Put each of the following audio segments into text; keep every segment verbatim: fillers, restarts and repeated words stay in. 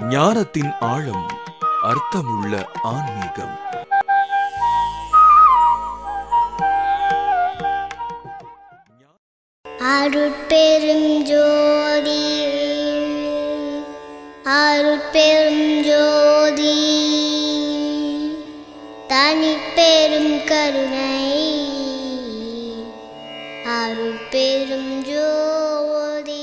ஞானத்தின் ஆழம், அர்த்தமுள்ள ஆன்மீகம். அருட்பெரும் ஜோதி அருட்பெரும் ஜோதி தனிப்பெரும் கருணை அருட்பெரும் ஜோதி.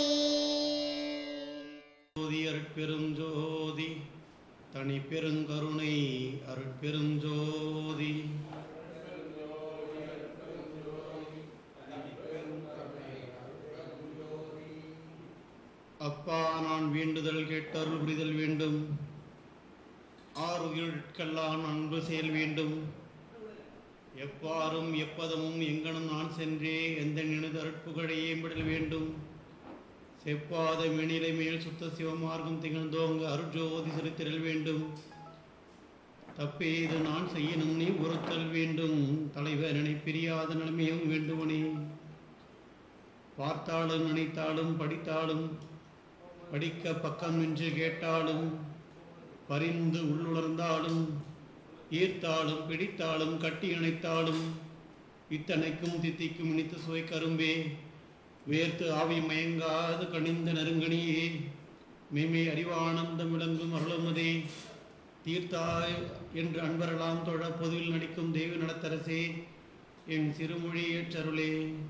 ஜோதி அருட்பெரும் ஜோதி தனிப்பெரும் கருணை அருட்பெரும் ஜோதி. அப்பா, நான் வேண்டுதல் கேட்டருள் புரிதல் வேண்டும். ஆறுயிர்க்கெல்லாம் அன்பு செயல் வேண்டும். எப்பாரும் எப்பதமும் எங்கனும் நான் சென்றே எந்த நினைது அருட்புகழையே விடல் வேண்டும். செப்பாத மெனிலை மேல் சுத்த சிவமார்க்கம் திகழ்ந்தோங்க அருட்ஜோதி செலுத்திடல் வேண்டும். தப்பேது நான் செய்யணும் நீ உறுத்தல் வேண்டும். தலைவரனை பிரியாத நிலைமையும் வேண்டுவனே. பார்த்தாலும் நினைத்தாலும் படித்தாலும் படிக்க பக்கம் நின்று கேட்டாலும் பரிந்து உள்ளுணர்ந்தாலும் ஈர்த்தாலும் பிடித்தாலும் கட்டி அணைத்தாலும் இத்தனைக்கும் தித்திக்கும் இனித்து சுவை கரும்பே. வேர்த்து ஆவி மயங்காது கணிந்த நெருங்கனியே மெய்மை அறிவானந்தம் விளங்கும் அருளமுதே. தீர்த்தாய் என்று அன்பரெல்லாம் தொழ பொதுவில் நடிக்கும் தெய்வ நடத்தரசே என் சிறுமொழி ஏற்றருளே.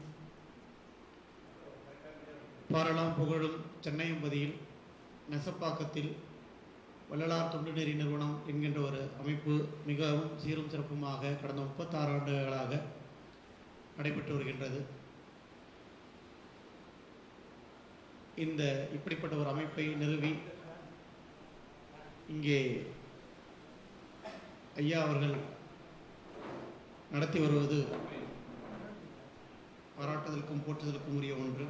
பாரலாம் புகழும் சென்னையம்பதியில் நெசப்பாக்கத்தில் வள்ளலார் தொண்டு நெறி நிறுவனம் என்கின்ற ஒரு அமைப்பு மிகவும் சீரும் சிறப்புமாக கடந்த முப்பத்தாறு ஆண்டுகளாக நடைபெற்று வருகின்றது. இந்த இப்படிப்பட்ட ஒரு அமைப்பை நிறுவி இங்கே ஐயா அவர்கள் நடத்தி வருவது பாராட்டுதலுக்கும் போற்றுதலுக்கும் உரிய ஒன்று.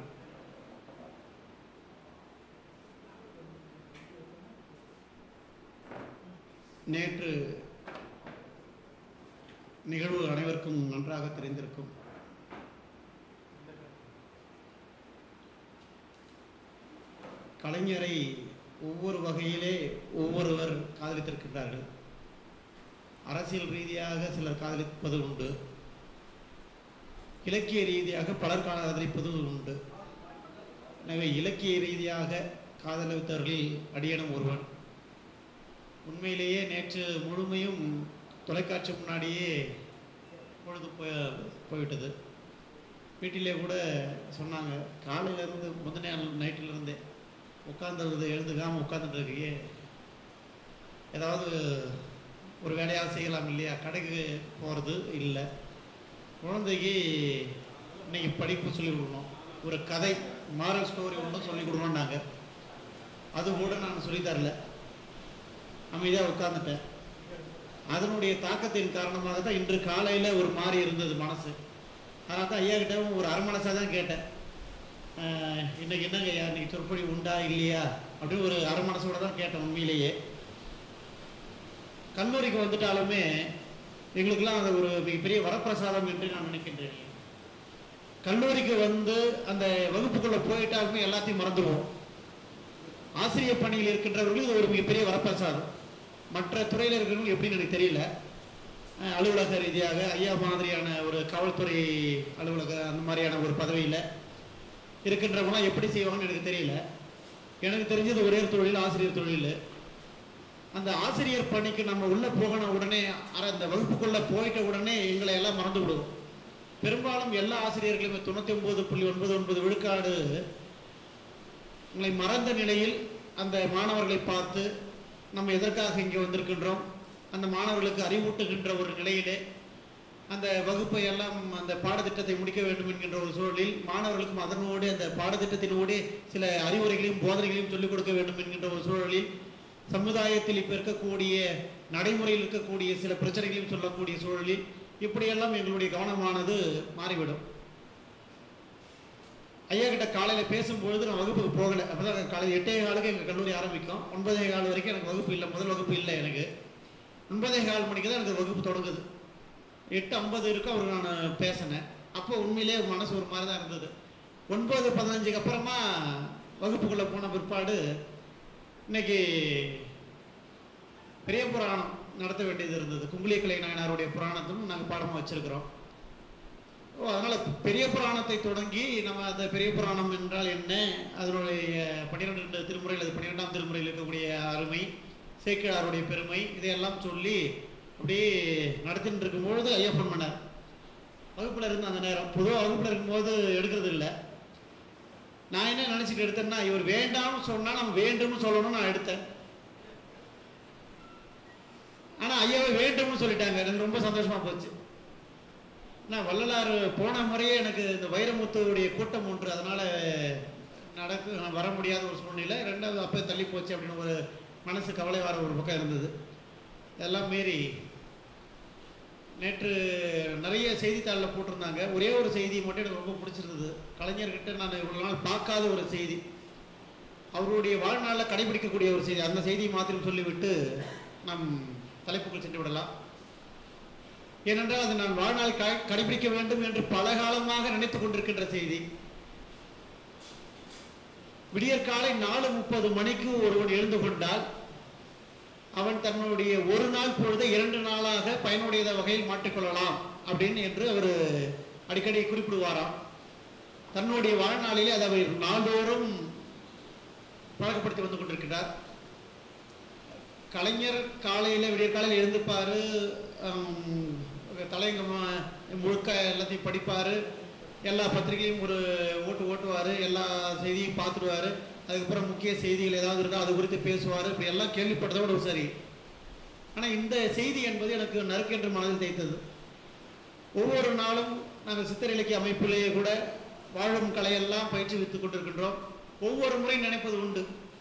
நேற்று நிகழ்வு அனைவருக்கும் நன்றாக தெரிந்திருக்கும். கலைஞரை ஒவ்வொரு வகையிலே ஒவ்வொருவர் காதலித்திருக்கின்றார்கள். அரசியல் ரீதியாக சிலர் காதலிப்பது உண்டு, இலக்கிய ரீதியாக பலர் காதலிப்பது உண்டு. எனவே இலக்கிய ரீதியாக காதலித்தவர்களில் அடியனும் ஒருவன். உண்மையிலேயே நேற்று முழுமையும் தொலைக்காட்சி முன்னாடியே பொழுது போய் போய்விட்டது. வீட்டிலே கூட சொன்னாங்க, காலையிலேருந்து முந்தின நாள் நைட்டிலேருந்தே உட்காந்துருது எழுதுக்காமல் உட்காந்துட்டு இருக்கையே ஏதாவது ஒரு வேலையாக செய்யலாம் இல்லையா, கடைக்கு போகிறது இல்லை, குழந்தைக்கு இன்னைக்கு படிப்பு சொல்லிக் கொடுக்கணும், ஒரு கதை மாரல் ஸ்டோரி ஒன்றும் சொல்லிக் கொடுக்கணுன்னாங்க. அது கூட நான் சொல்லித்தரல, அமைதியாக உட்கார்ந்துட்டேன். அதனுடைய தாக்கத்தின் காரணமாக தான் இன்று காலையில் ஒரு மாறி இருந்தது மனசு. அதனால் தான் ஐயா கிட்ட ஒரு அரை மனசாக தான் கேட்டேன், இன்னைக்கு என்னங்க ஐயா இன்னைக்கு சொற்பொழி உண்டா இல்லையா அப்படின்னு ஒரு அரை மனசோட தான் கேட்டேன். உண்மையிலேயே கல்லூரிக்கு வந்துட்டாலுமே எங்களுக்கெல்லாம் அது ஒரு மிகப்பெரிய வரப்பிரசாதம் என்று நான் நினைக்கின்றேன். கல்லூரிக்கு வந்து அந்த வகுப்புக்குள்ளே போயிட்டாலுமே எல்லாத்தையும் மறந்துடுவோம். ஆசிரியர் பணியில் இருக்கின்றவர்கள் இது ஒரு மிகப்பெரிய வரப்பிரசாதம். மற்ற துறையில் இருக்கிறவங்க எப்படின்னு எனக்கு தெரியல. அலுவலக ரீதியாக ஐயா மாதிரியான ஒரு காவல்துறை அலுவலக அந்த மாதிரியான ஒரு பதவியில் இருக்கின்றவங்களாம் எப்படி செய்வாங்கன்னு எனக்கு தெரியல. எனக்கு தெரிஞ்சது ஒரே தொழில் ஆசிரியர் தொழில். அந்த ஆசிரியர் பணிக்கு நம்ம உள்ளே போகணும் உடனே அந்த வகுப்புக்குள்ளே போயிட்ட உடனே எங்களை எல்லாம் மறந்து விடுவோம். பெரும்பாலும் எல்லா ஆசிரியர்களுமே தொண்ணூற்றி ஒன்பது புள்ளி ஒன்பது ஒன்பது விழுக்காடு உங்களை மறந்த நிலையில் அந்த மாணவர்களை பார்த்து நம்ம எதற்காக இங்கே வந்திருக்கின்றோம், அந்த மாணவர்களுக்கு அறிவூட்டுகின்ற ஒரு நிலையிலே அந்த வகுப்பை எல்லாம் அந்த பாடத்திட்டத்தை முடிக்க வேண்டும் என்கின்ற ஒரு சூழலில் மாணவர்களுக்கும் அதனோடு அந்த பாடத்திட்டத்தினோடு சில அறிவுரைகளையும் போதனைகளையும் சொல்லிக் கொடுக்க வேண்டும் என்கின்ற ஒரு சூழலில் சமுதாயத்தில் இப்போ இருக்கக்கூடிய நடைமுறையில் இருக்கக்கூடிய சில பிரச்சனைகளையும் சொல்லக்கூடிய சூழலில் இப்படியெல்லாம் எங்களுடைய கவனமானது மாறிவிடும். ஐயா கிட்ட காலையில் பேசும்பொழுது நான் வகுப்புக்கு போகலை. அப்போ தான் காலையில் எட்டே காலுக்கு எங்கள் கல்லூரி ஆரம்பிக்கும். ஒன்பதே கால் வரைக்கும் எனக்கு வகுப்பு இல்லை, முதல் வகுப்பு இல்லை. எனக்கு ஒன்பதே கால் மணிக்கு தான் எனக்கு வகுப்பு தொடங்குது. எட்டு ஐம்பது இருக்கும் அவர் நான் பேசினேன். அப்போ உண்மையிலே மனசு ஒரு மாதிரி தான் இருந்தது. ஒன்பது பதினஞ்சுக்கு அப்புறமா வகுப்புக்குள்ளே போன பிற்பாடு இன்னைக்கு பெரிய புராணம் நடத்த வேண்டியது இருந்தது. குங்குளியக்கலை நாயனாருடைய புராணத்தும் நாங்கள் பாடமாக வச்சிருக்கிறோம். ஓ அதனால பெரிய புராணத்தை தொடங்கி நம்ம அந்த பெரிய புராணம் என்றால் என்ன, அதனுடைய பன்னிரெண்டு திருமுறையில் அது பன்னிரெண்டாம் திருமுறையில் இருக்கக்கூடிய அருமை, சேக்கிழாருடைய பெருமை, இதையெல்லாம் சொல்லி அப்படியே நடத்திட்டு இருக்கும்பொழுது ஐயா ஃபோன் பண்ணார். வகுப்பில் இருந்து அந்த நேரம் பொதுவாக வகுப்பில் இருக்கும்போது எடுக்கிறது இல்லை. நான் என்ன நினச்சிட்டு எடுத்தேன்னா, இவர் வேண்டாம்னு சொன்னால் நம்ம வேண்டும்னு சொல்லணும்னு நான் எடுத்தேன். ஆனால் ஐயாவை வேண்டும்னு சொல்லிட்டாங்க. எனக்கு ரொம்ப சந்தோஷமாக போச்சு. நான் வள்ளலார் போன முறையே எனக்கு இந்த வைரமுத்துடைய கூட்டம் ஒன்று, அதனால் நடக்கு வர முடியாத ஒரு சூழ்நிலை. ரெண்டாவது அப்போ தள்ளி போச்சு அப்படின்னு ஒரு மனசு கவலை வர ஒரு பக்கம் இருந்தது. இதெல்லாம் மீறி நேற்று நிறைய செய்தித்தாளில் போட்டிருந்தாங்க. ஒரே ஒரு செய்தி மட்டும் எனக்கு ரொம்ப பிடிச்சிருந்தது. கலைஞர்கிட்ட நான் இவ்வளோ நாள் பார்க்காத ஒரு செய்தி, அவருடைய வாழ்நாளில் கடைபிடிக்கக்கூடிய ஒரு செய்தி. அந்த செய்தியை மாத்திரம் சொல்லிவிட்டு நம் தலைப்புக்குள் சென்று விடலாம். ஏனென்றால் அது நான் வாழ்நாள் கடைபிடிக்க வேண்டும் என்று பல காலமாக நினைத்துக் கொண்டிருக்கின்ற செய்தி. விடியற்காலை நாலு முப்பது மணிக்கு ஒருவன் எழுந்து கொண்டால் அவன் தன்னுடைய ஒரு நாள் பொழுதை இரண்டு நாளாக பயனுடைய வகையில் மாற்றிக்கொள்ளலாம் அப்படின்னு என்று அவர் அடிக்கடி குறிப்பிடுவாராம். தன்னுடைய வாழ்நாளிலே அதை அவர் நாள்தோறும் பழக்கப்படுத்தி வந்து கொண்டிருக்கிறார். கலைஞர் காலையில் விடிய காலையில் எழுந்துப்பாரு, தலைங்க முழுக்க எல்லாத்தையும் படிப்பார், எல்லா பத்திரிகையும் ஒரு ஓட்டு ஓட்டுவார், எல்லா செய்தியும் பார்த்துடுவார். அதுக்கப்புறம் முக்கிய செய்திகள் ஏதாவது இருந்தால் அது குறித்து பேசுவார். இப்படி எல்லாம் கேள்விப்பட்டதோடு சரி. ஆனால் இந்த செய்தி என்பது எனக்கு நறுக்கென்று மனதில் தைத்தது. ஒவ்வொரு நாளும் நாங்கள் சித்திர இலக்கிய அமைப்பிலேயே கூட வாழும் கலையெல்லாம் பயிற்றுவித்துக் கொண்டிருக்கின்றோம். ஒவ்வொரு முறை நினைப்பது உண்டு,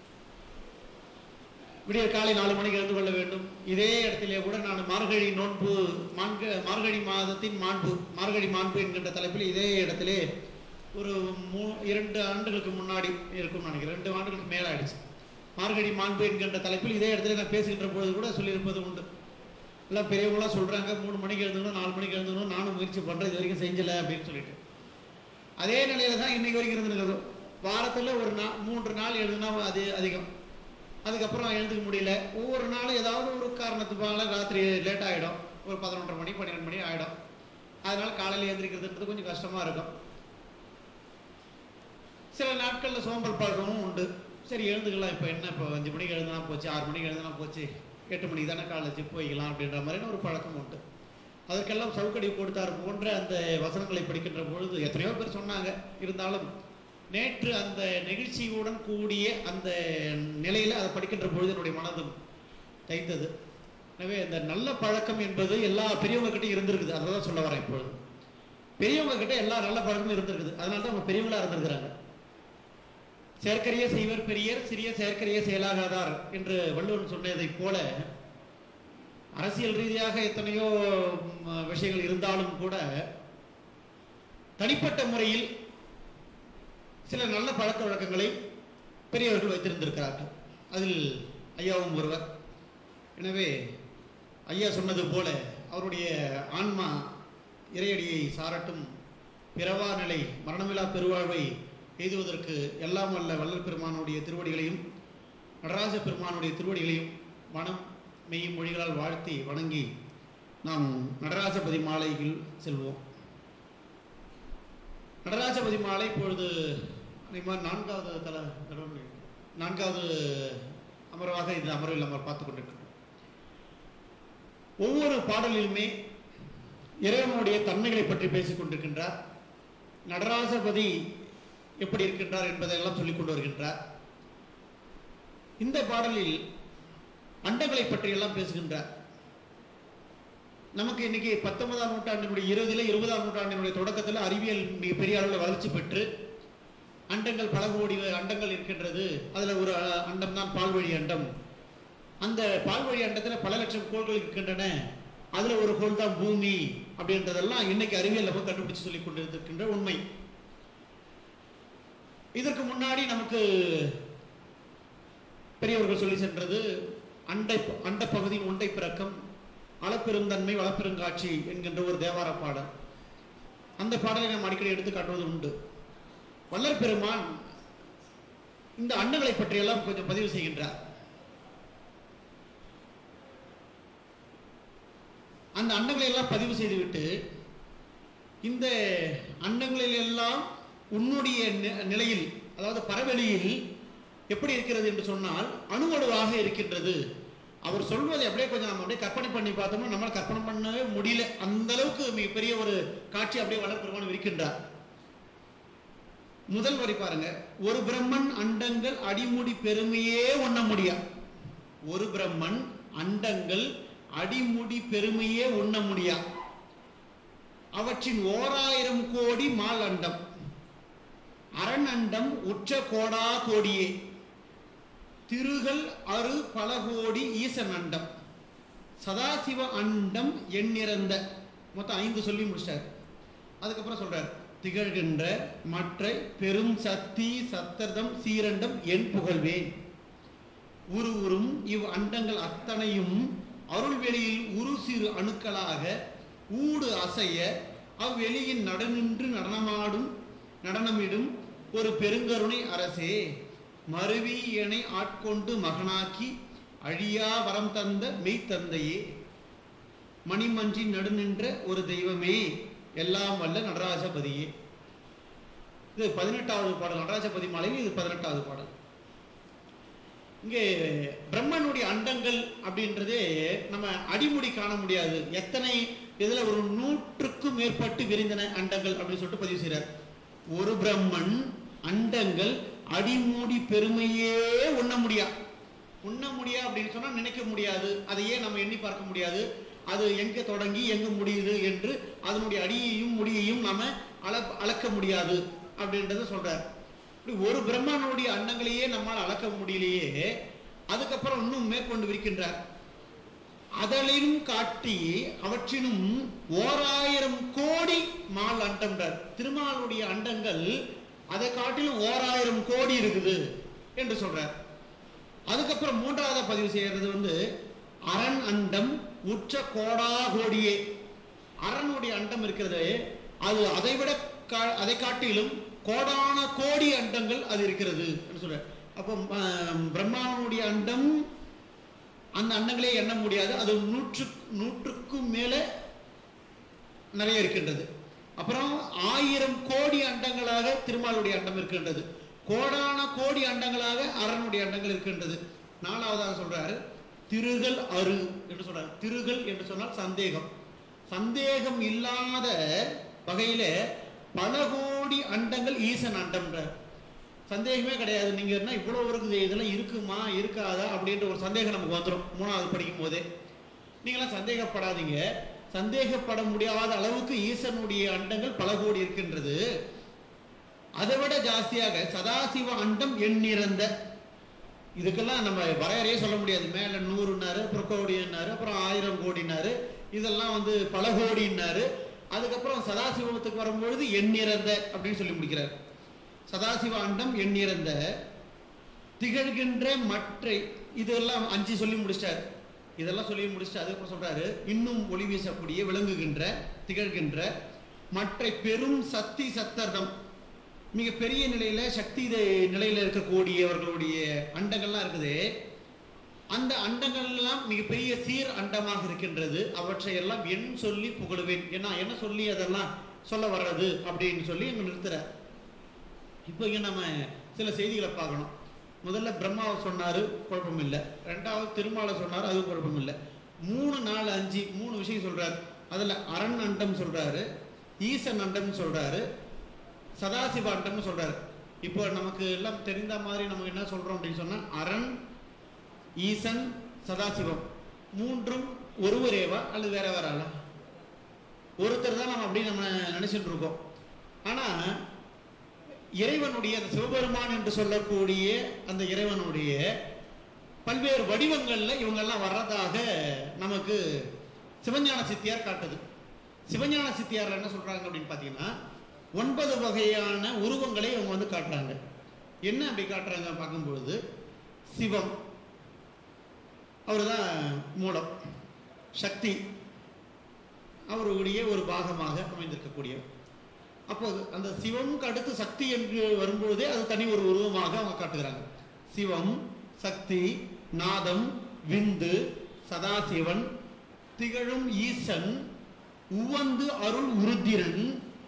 விடிய காலை நாலு மணிக்கு எழுந்து கொள்ள வேண்டும். இதே இடத்திலே கூட நான் மார்கழி நோன்பு மான்க மார்கழி மாதத்தின் மாண்பு மார்கழி மாண்பு என்கின்ற தலைப்பில் இதே இடத்திலே ஒரு மூ இரண்டு ஆண்டுகளுக்கு முன்னாடி இருக்கும் நினைக்கிறேன், ரெண்டு ஆண்டுகளுக்கு மேலே ஆயிடுச்சு. மார்கழி மாண்பு என்கின்ற தலைப்பில் இதே இடத்துல நான் பேசுகின்ற பொழுது கூட சொல்லியிருப்பது உண்டு. எல்லாம் பெரியவங்களாம் சொல்கிறாங்க மூணு மணிக்கு எழுந்துக்கணும், நாலு மணிக்கு எழுந்துக்கணும், நானும் முயற்சி பண்ணுறேன், இது வரைக்கும் செஞ்சலை அப்படின்னு சொல்லிட்டு அதே நிலையில தான் இன்னைக்கு வரைக்கும் இருந்துருக்குது. வாரத்தில் ஒரு நா மூன்று நாள் எழுதுனா அது அதிகம். அதுக்கப்புறம் எழுந்துக்க முடியல. ஒவ்வொரு நாளும் ஏதாவது ஒரு காரணத்துக்காக ராத்திரி லேட் ஆகிடும், ஒரு பதினொன்றரை மணி பன்னிரெண்டு மணி ஆகிடும். அதனால் காலையில் எழுந்திரிக்கிறதுன்றது கொஞ்சம் கஷ்டமாக இருக்கும். சில நாட்களில் சோம்பல் பழக்கமும் உண்டு. சரி எழுந்துக்கலாம், இப்போ என்ன இப்போ அஞ்சு மணிக்கு எழுதுனா போச்சு, ஆறு மணிக்கு எழுதுனா போச்சு, எட்டு மணிக்கு தானே காலேஜ் போய்க்கலாம் அப்படின்ற மாதிரியான ஒரு பழக்கம் உண்டு. அதற்கெல்லாம் சவுக்கடி கொடுத்தார் போன்ற அந்த வசனங்களை படிக்கின்ற பொழுது எத்தனையோ பேர் சொன்னாங்க. இருந்தாலும் நேற்று அந்த நெகிழ்ச்சியுடன் கூடிய அந்த நிலையில் அதை படிக்கின்ற பொழுது என்னுடைய மனதும் தைத்தது. எனவே இந்த நல்ல பழக்கம் என்பது எல்லா பெரியவங்க கிட்டே இருந்திருக்குது. அதை தான் சொல்ல வரேன். இப்பொழுது பெரியவங்க கிட்ட எல்லா நல்ல பழக்கமும் இருந்திருக்குது. அதனால தான் அவங்க பெரியவங்களா இருந்திருக்கிறாங்க. செயற்கரிய செய்வர் பெரியர், சிறிய செயற்கரிய செயலாகாதார் என்று வள்ளுவன் சொன்னதை போல அரசியல் ரீதியாக எத்தனையோ விஷயங்கள் இருந்தாலும் கூட தனிப்பட்ட முறையில் சில நல்ல பழக்க வழக்கங்களை பெரியவர்கள் வைத்திருந்திருக்கிறார்கள். அதில் ஐயாவும் ஒருவர். எனவே ஐயா சொன்னது போல அவருடைய ஆன்மா இறையடியை சாரட்டும், பிறவா நிலை மரணமில்லா பெருவாழ்வை எய்துவதற்கு எல்லாம் வல்ல வள்ளல் பெருமானுடைய திருவடிகளையும் நடராஜ பெருமானுடைய திருவடிகளையும் மனம் மெய் மொழிகளால் வாழ்த்தி வணங்கி நாம் நடராஜபதி மாலையில் செல்வோம். நடராஜபதி மாலை இப்பொழுது நான்காவது தல நான்காவது அமர்வாக இந்த அமர்வில் நம்ம பார்த்துக் கொண்டிருக்கிறோம். ஒவ்வொரு பாடலிலுமே இறைவனுடைய தன்மைகளை பற்றி பேசிக் கொண்டிருக்கின்றார். நடராஜபதி எப்படி இருக்கின்றார் என்பதையெல்லாம் சொல்லிக் கொண்டு வருகின்றார். இந்த பாடலில் அண்டங்களை பற்றி எல்லாம் பேசுகின்றார். நமக்கு இன்னைக்கு பத்தொன்பதாம் நூற்றாண்டினுடைய இறுதியில் இருபதாம் நூற்றாண்டினுடைய தொடக்கத்தில் அறிவியல் மிக பெரிய அளவில் வளர்ச்சி பெற்று அண்டங்கள் பல கோடி அண்டங்கள் இருக்கின்றது. அதில் ஒரு அண்டம் தான் பால்வழி அண்டம். அந்த பால்வழி அண்டத்தில் பல லட்சம் கோள்கள் இருக்கின்றன. அதில் ஒரு கோள் தான் பூமி அப்படின்றதெல்லாம் இன்னைக்கு அறிவியல் நம்ம கண்டுபிடிச்சு சொல்லிக் கொண்டிருக்கின்ற உண்மை. இதற்கு முன்னாடி நமக்கு பெரியவர்கள் சொல்லி சென்றது அண்டை அண்ட பகுதியின் ஒன்றை பிறக்கம் அளப்பெருந்தன்மை வளப்பெருங்காட்சி என்கின்ற ஒரு தேவார பாடல். அந்த பாடலை நாம் அடிக்கடி எடுத்து காட்டுவது உண்டு. வள்ளல் பெருமான் இந்த அண்டங்களை பற்றியெல்லாம் கொஞ்சம் பதிவு செய்கின்றார். அந்த அண்டங்களை எல்லாம் பதிவு செய்துவிட்டு இந்த அண்டங்களில் எல்லாம் உன்னுடைய நிலையில், அதாவது பரவெளியில் எப்படி இருக்கிறது என்று சொன்னால் அணுவணுவாக இருக்கின்றது. அவர் சொல்வதை அப்படியே கொஞ்சம் நம்ம அப்படியே கற்பனை பண்ணி பார்த்தோம்னா நம்மளால் கற்பனை பண்ணவே முடியல. அந்த அளவுக்கு மிகப்பெரிய ஒரு காட்சி அப்படியே வளர்ப்பெருமான் இருக்கின்றார். முதல் வரி பாருங்க, ஒரு பிரம்மன் அண்டங்கள் அடிமுடி பெருமையே உண்ண முடியா. ஒரு பிரம்மன் அண்டங்கள் அடிமுடி பெருமையே உண்ண முடியா. அவற்றின் ஓராயிரம் கோடி மால் அண்டம், அரண் அண்டம் உற்ற கோடா கோடியே, திருகள் அரு பல கோடி ஈசன் அண்டம், சதாசிவ அண்டம் எண்ணிறந்த, மொத்தம் ஐந்து சொல்லி முடிச்சார். அதுக்கப்புறம் சொல்றார், திகழ்கின்ற மற்ற பெரும் சக்தி சத்தர்தம் சீரண்டம் என் புகழ்வேன். உரு உரும் இவ் அண்டங்கள் அத்தனையும் அருள்வெளியில் உரு சிறு அணுக்களாக ஊடு அசைய அவ்வெளியின் நடனின்று நடனமாடும் நடனமிடும் ஒரு பெருங்கருணை அரசே, மருவி எனை ஆட்கொண்டு மகனாக்கி அழியா வரம் தந்த மெய்த்தந்தையே, மணிமன்றி நடுநின்ற ஒரு தெய்வமே, எல்லாம் வல்ல நடராஜபதியே. இது பதினெட்டாவது பாடல், நடராஜபதி மாலையில் இது பதினெட்டாவது பாடல். இங்கே பிரம்மனுடைய அண்டங்கள் அப்படின்றதே நம்ம அடிமுடி காண முடியாது. எத்தனை இதுல ஒரு நூற்றுக்கும் மேற்பட்டு விரிந்தன அண்டங்கள் அப்படின்னு சொல்லிட்டு பதிவு செய்கிறார். ஒரு பிரம்மன் அண்டங்கள் அடிமூடி பெருமையே உண்ண முடியா. உண்ண முடியா அப்படின்னு சொன்னா நினைக்க முடியாது, அதையே நம்ம எண்ணி பார்க்க முடியாது. அது எங்க தொடங்கி எங்க முடியுது என்று அதனுடைய அடியையும் முடியையும் நாம அள அளக்க முடியாது அப்படின்றத சொல்றார். ஒரு பிரம்மனுடைய அண்டங்களையே நம்மால் அளக்க முடியலையே, அதுக்கப்புறம் இன்னும் மேற்கொண்டு விரிக்கின்றார். அதலிலும் காட்டி அவற்றினும் ஓராயிரம் கோடி மால் அண்டம்ன்றார். திருமாலுடைய அண்டங்கள் அதை காட்டிலும் ஓராயிரம் கோடி இருக்குது என்று சொல்றார். அதுக்கப்புறம் மூன்றாவது பதிவு செய்யறது வந்து அரண் அண்டம் உற்ற கோடா கோடியே. அரணுடைய அண்டம் இருக்கிறது, அது அதை விட அதை காட்டிலும் கோடான கோடி அண்டங்கள் அது இருக்கிறது என்று சொல்ற. அப்போ பிரம்மாவனுடைய அண்டம் அந்த அண்டங்களே எண்ண முடியாது, அது நூற்று நூற்றுக்கும் மேல நிறைய இருக்கின்றது. அப்புறம் ஆயிரம் கோடி அண்டங்களாக திருமாலுடைய அண்டம் இருக்கின்றது, கோடான கோடி அண்டங்களாக அரணுடைய அண்டங்கள் இருக்கின்றது. நாலாவதாக சொல்றாரு திருகள் அரு என்று சொல்றாரு. திருகள் என்று சொன்னால் சந்தேகம், சந்தேகம் இல்லாத வகையில பல கோடி அண்டங்கள் ஈசன் அண்டம்ன்றார். சந்தேகமே கிடையாது. நீங்க என்ன இவ்வளவு இருக்குது, இதெல்லாம் இருக்குமா இருக்காதா அப்படின்ற ஒரு சந்தேகம் நமக்கு வந்துடும் மூணாவது படிக்கும் போதே. நீங்களாம் சந்தேகப்படாதீங்க, சந்தேகப்பட முடியாத அளவுக்கு ஈசனுடைய அண்டங்கள் பல கோடி இருக்கின்றது. அதை விட ஜாஸ்தியாக சதாசிவ அண்டம் எண்ணிறந்த, இதுக்கெல்லாம் நம்ம வரையறையே சொல்ல முடியாது. மேல நூறுனாரு, அப்புறம் கோடினாரு, அப்புறம் ஆயிரம் கோடினாரு, இதெல்லாம் வந்து பல கோடினாரு. அதுக்கப்புறம் சதாசிவத்துக்கு வரும்பொழுது எண்ணிறந்த அப்படின்னு சொல்லி முடிக்கிறார். சதாசிவ அண்டம் எண்ணிறந்த திகழ்கின்ற மற்ற, இதெல்லாம் அஞ்சு சொல்லி முடிச்சிட்டார். இதெல்லாம் சொல்லி முடிச்சுட்டு அதுக்கப்புறம் சொல்றாரு இன்னும் ஒளி வீசக்கூடிய விளங்குகின்ற திகழ்கின்ற மற்ற பெரும் சக்தி சத்தர்தம், மிக பெரிய நிலையில சக்தி நிலையில இருக்கக்கூடியவர்களுடைய அண்டங்கள்லாம் இருக்குது. அந்த அண்டங்கள் எல்லாம் மிகப்பெரிய சீர் அண்டமாக இருக்கின்றது. அவற்றை எல்லாம் என் சொல்லி புகழுவேன். ஏன்னா என்ன சொல்லி அதெல்லாம் சொல்ல வர்றது அப்படின்னு சொல்லி இங்க நிறுத்துறார். இப்போ இங்க நம்ம சில செய்திகளை பார்க்கணும். முதல்ல பிரம்மாவை சொன்னாரு, குழப்பம் இல்லை. ரெண்டாவது திருமாலை சொன்னாரு, அது குழப்பம் இல்லை. மூணு நாலு அஞ்சு மூணு விஷயம் சொல்றாரு. அதுல அரண் அண்டம் சொல்றாரு, ஈசன் அண்டம் சொல்றாரு, சதாசிவ அண்டம் சொல்றாரு. இப்போ நமக்கு எல்லாம் தெரிந்த மாதிரி நம்ம என்ன சொல்றோம் அப்படின்னு சொன்னா அரண், ஈசன், சதாசிவம் மூன்றும் ஒருவரேவா அல்லது வேற வேறால ஒருத்தர் தான் நம்ம அப்படி நம்ம நினைச்சிட்டு இருக்கோம். ஆனா இறைவனுடைய அந்த சிவபெருமான் என்று சொல்லக்கூடிய அந்த இறைவனுடைய பல்வேறு வடிவங்கள்ல இவங்கெல்லாம் வர்றதாக நமக்கு சிவஞான சித்தியார் காட்டுது. சிவஞான சித்தியார் என்ன சொல்றாங்க அப்படின்னு பாத்தீங்கன்னா ஒன்பது வகையான உருவங்களை அவங்க வந்து காட்டுறாங்க. என்ன அப்படி காட்டுறாங்க பார்க்கும்பொழுது, சிவம் அவருதான் மூலம், சக்தி அவருடைய ஒரு பாகமாக அமைந்திருக்கக்கூடியவர். அப்போது அந்த சிவமுக்கு அடுத்து சக்தி என்று வரும்பொழுதே அது தனி ஒரு உருவமாக அவங்க காட்டுகிறாங்க. சிவம், சக்தி, நாதம், விந்து, சதாசிவன், திகழும் ஈசன் உவந்து அருள் உருத்திரன்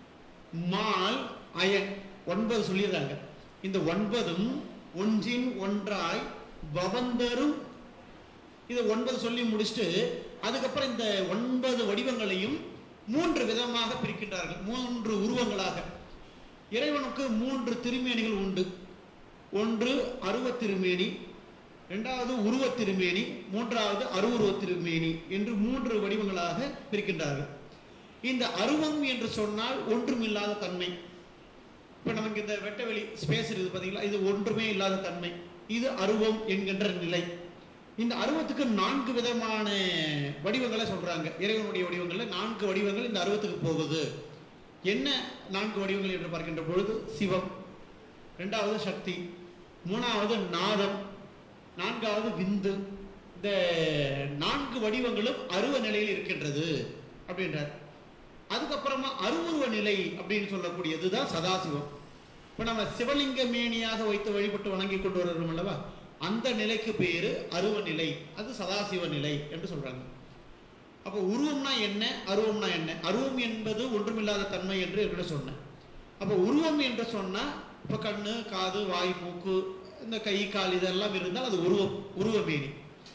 மால் அயன் ஒன்பது சொல்லிடுறாங்க. இந்த ஒன்பதும் ஒன்றின் ஒன்றாய் பவந்தரும் இதை ஒன்பது சொல்லி முடிச்சுட்டு அதுக்கப்புறம் இந்த ஒன்பது வடிவங்களையும் மூன்று விதமாக பிரிக்கின்றார்கள். மூன்று உருவங்களாக. இறைவனுக்கு மூன்று திருமேனிகள் உண்டு. ஒன்று அருவ திருமேனி, இரண்டாவது உருவ திருமேனி, மூன்றாவது அருவுருவ திருமேனி என்று மூன்று வடிவங்களாக பிரிக்கின்றார்கள். இந்த அருவம் என்று சொன்னால் ஒன்றுமில்லாத தன்மை. இப்ப நமக்கு இந்த வெட்டவெளி ஸ்பேஸ் இருக்குது பாத்தீங்களா, இது ஒன்றுமே இல்லாத தன்மை. இது அருவம் என்கின்ற நிலை. இந்த அருவத்துக்கு நான்கு விதமான வடிவங்களை சொல்றாங்க. இறைவனுடைய வடிவங்கள்ல நான்கு வடிவங்கள் இந்த அருவத்துக்கு போகுது. என்ன நான்கு வடிவங்கள் என்று பார்க்கின்ற பொழுது சிவம், இரண்டாவது சக்தி, மூணாவது நாதம், நான்காவது விந்து. இந்த நான்கு வடிவங்களும் அருவ நிலையில் இருக்கின்றது அப்படின்றார். அதுக்கப்புறமா அருவுருவ நிலை அப்படின்னு சொல்லக்கூடியதுதான் சதாசிவம். இப்ப நம்ம சிவலிங்க மேனியாக வைத்து வழிபட்டு வணங்கி கொண்டு வருகிறோம் அல்லவா, அந்த நிலைக்கு பேரு அருவ நிலை. அது சதாசிவ நிலை என்று சொல்றாங்க. அப்போ உருவம்னா என்ன, அருவம்னா என்ன? அருவம் என்பது ஒன்றுமில்லாத தன்மை என்று எப்படி சொன்னேன். அப்போ உருவம் என்று சொன்னா இப்ப கண்ணு, காது, வாய், மூக்கு, இந்த கை, கால் இதெல்லாம் இருந்தால் அது உருவம், உருவ மேனி.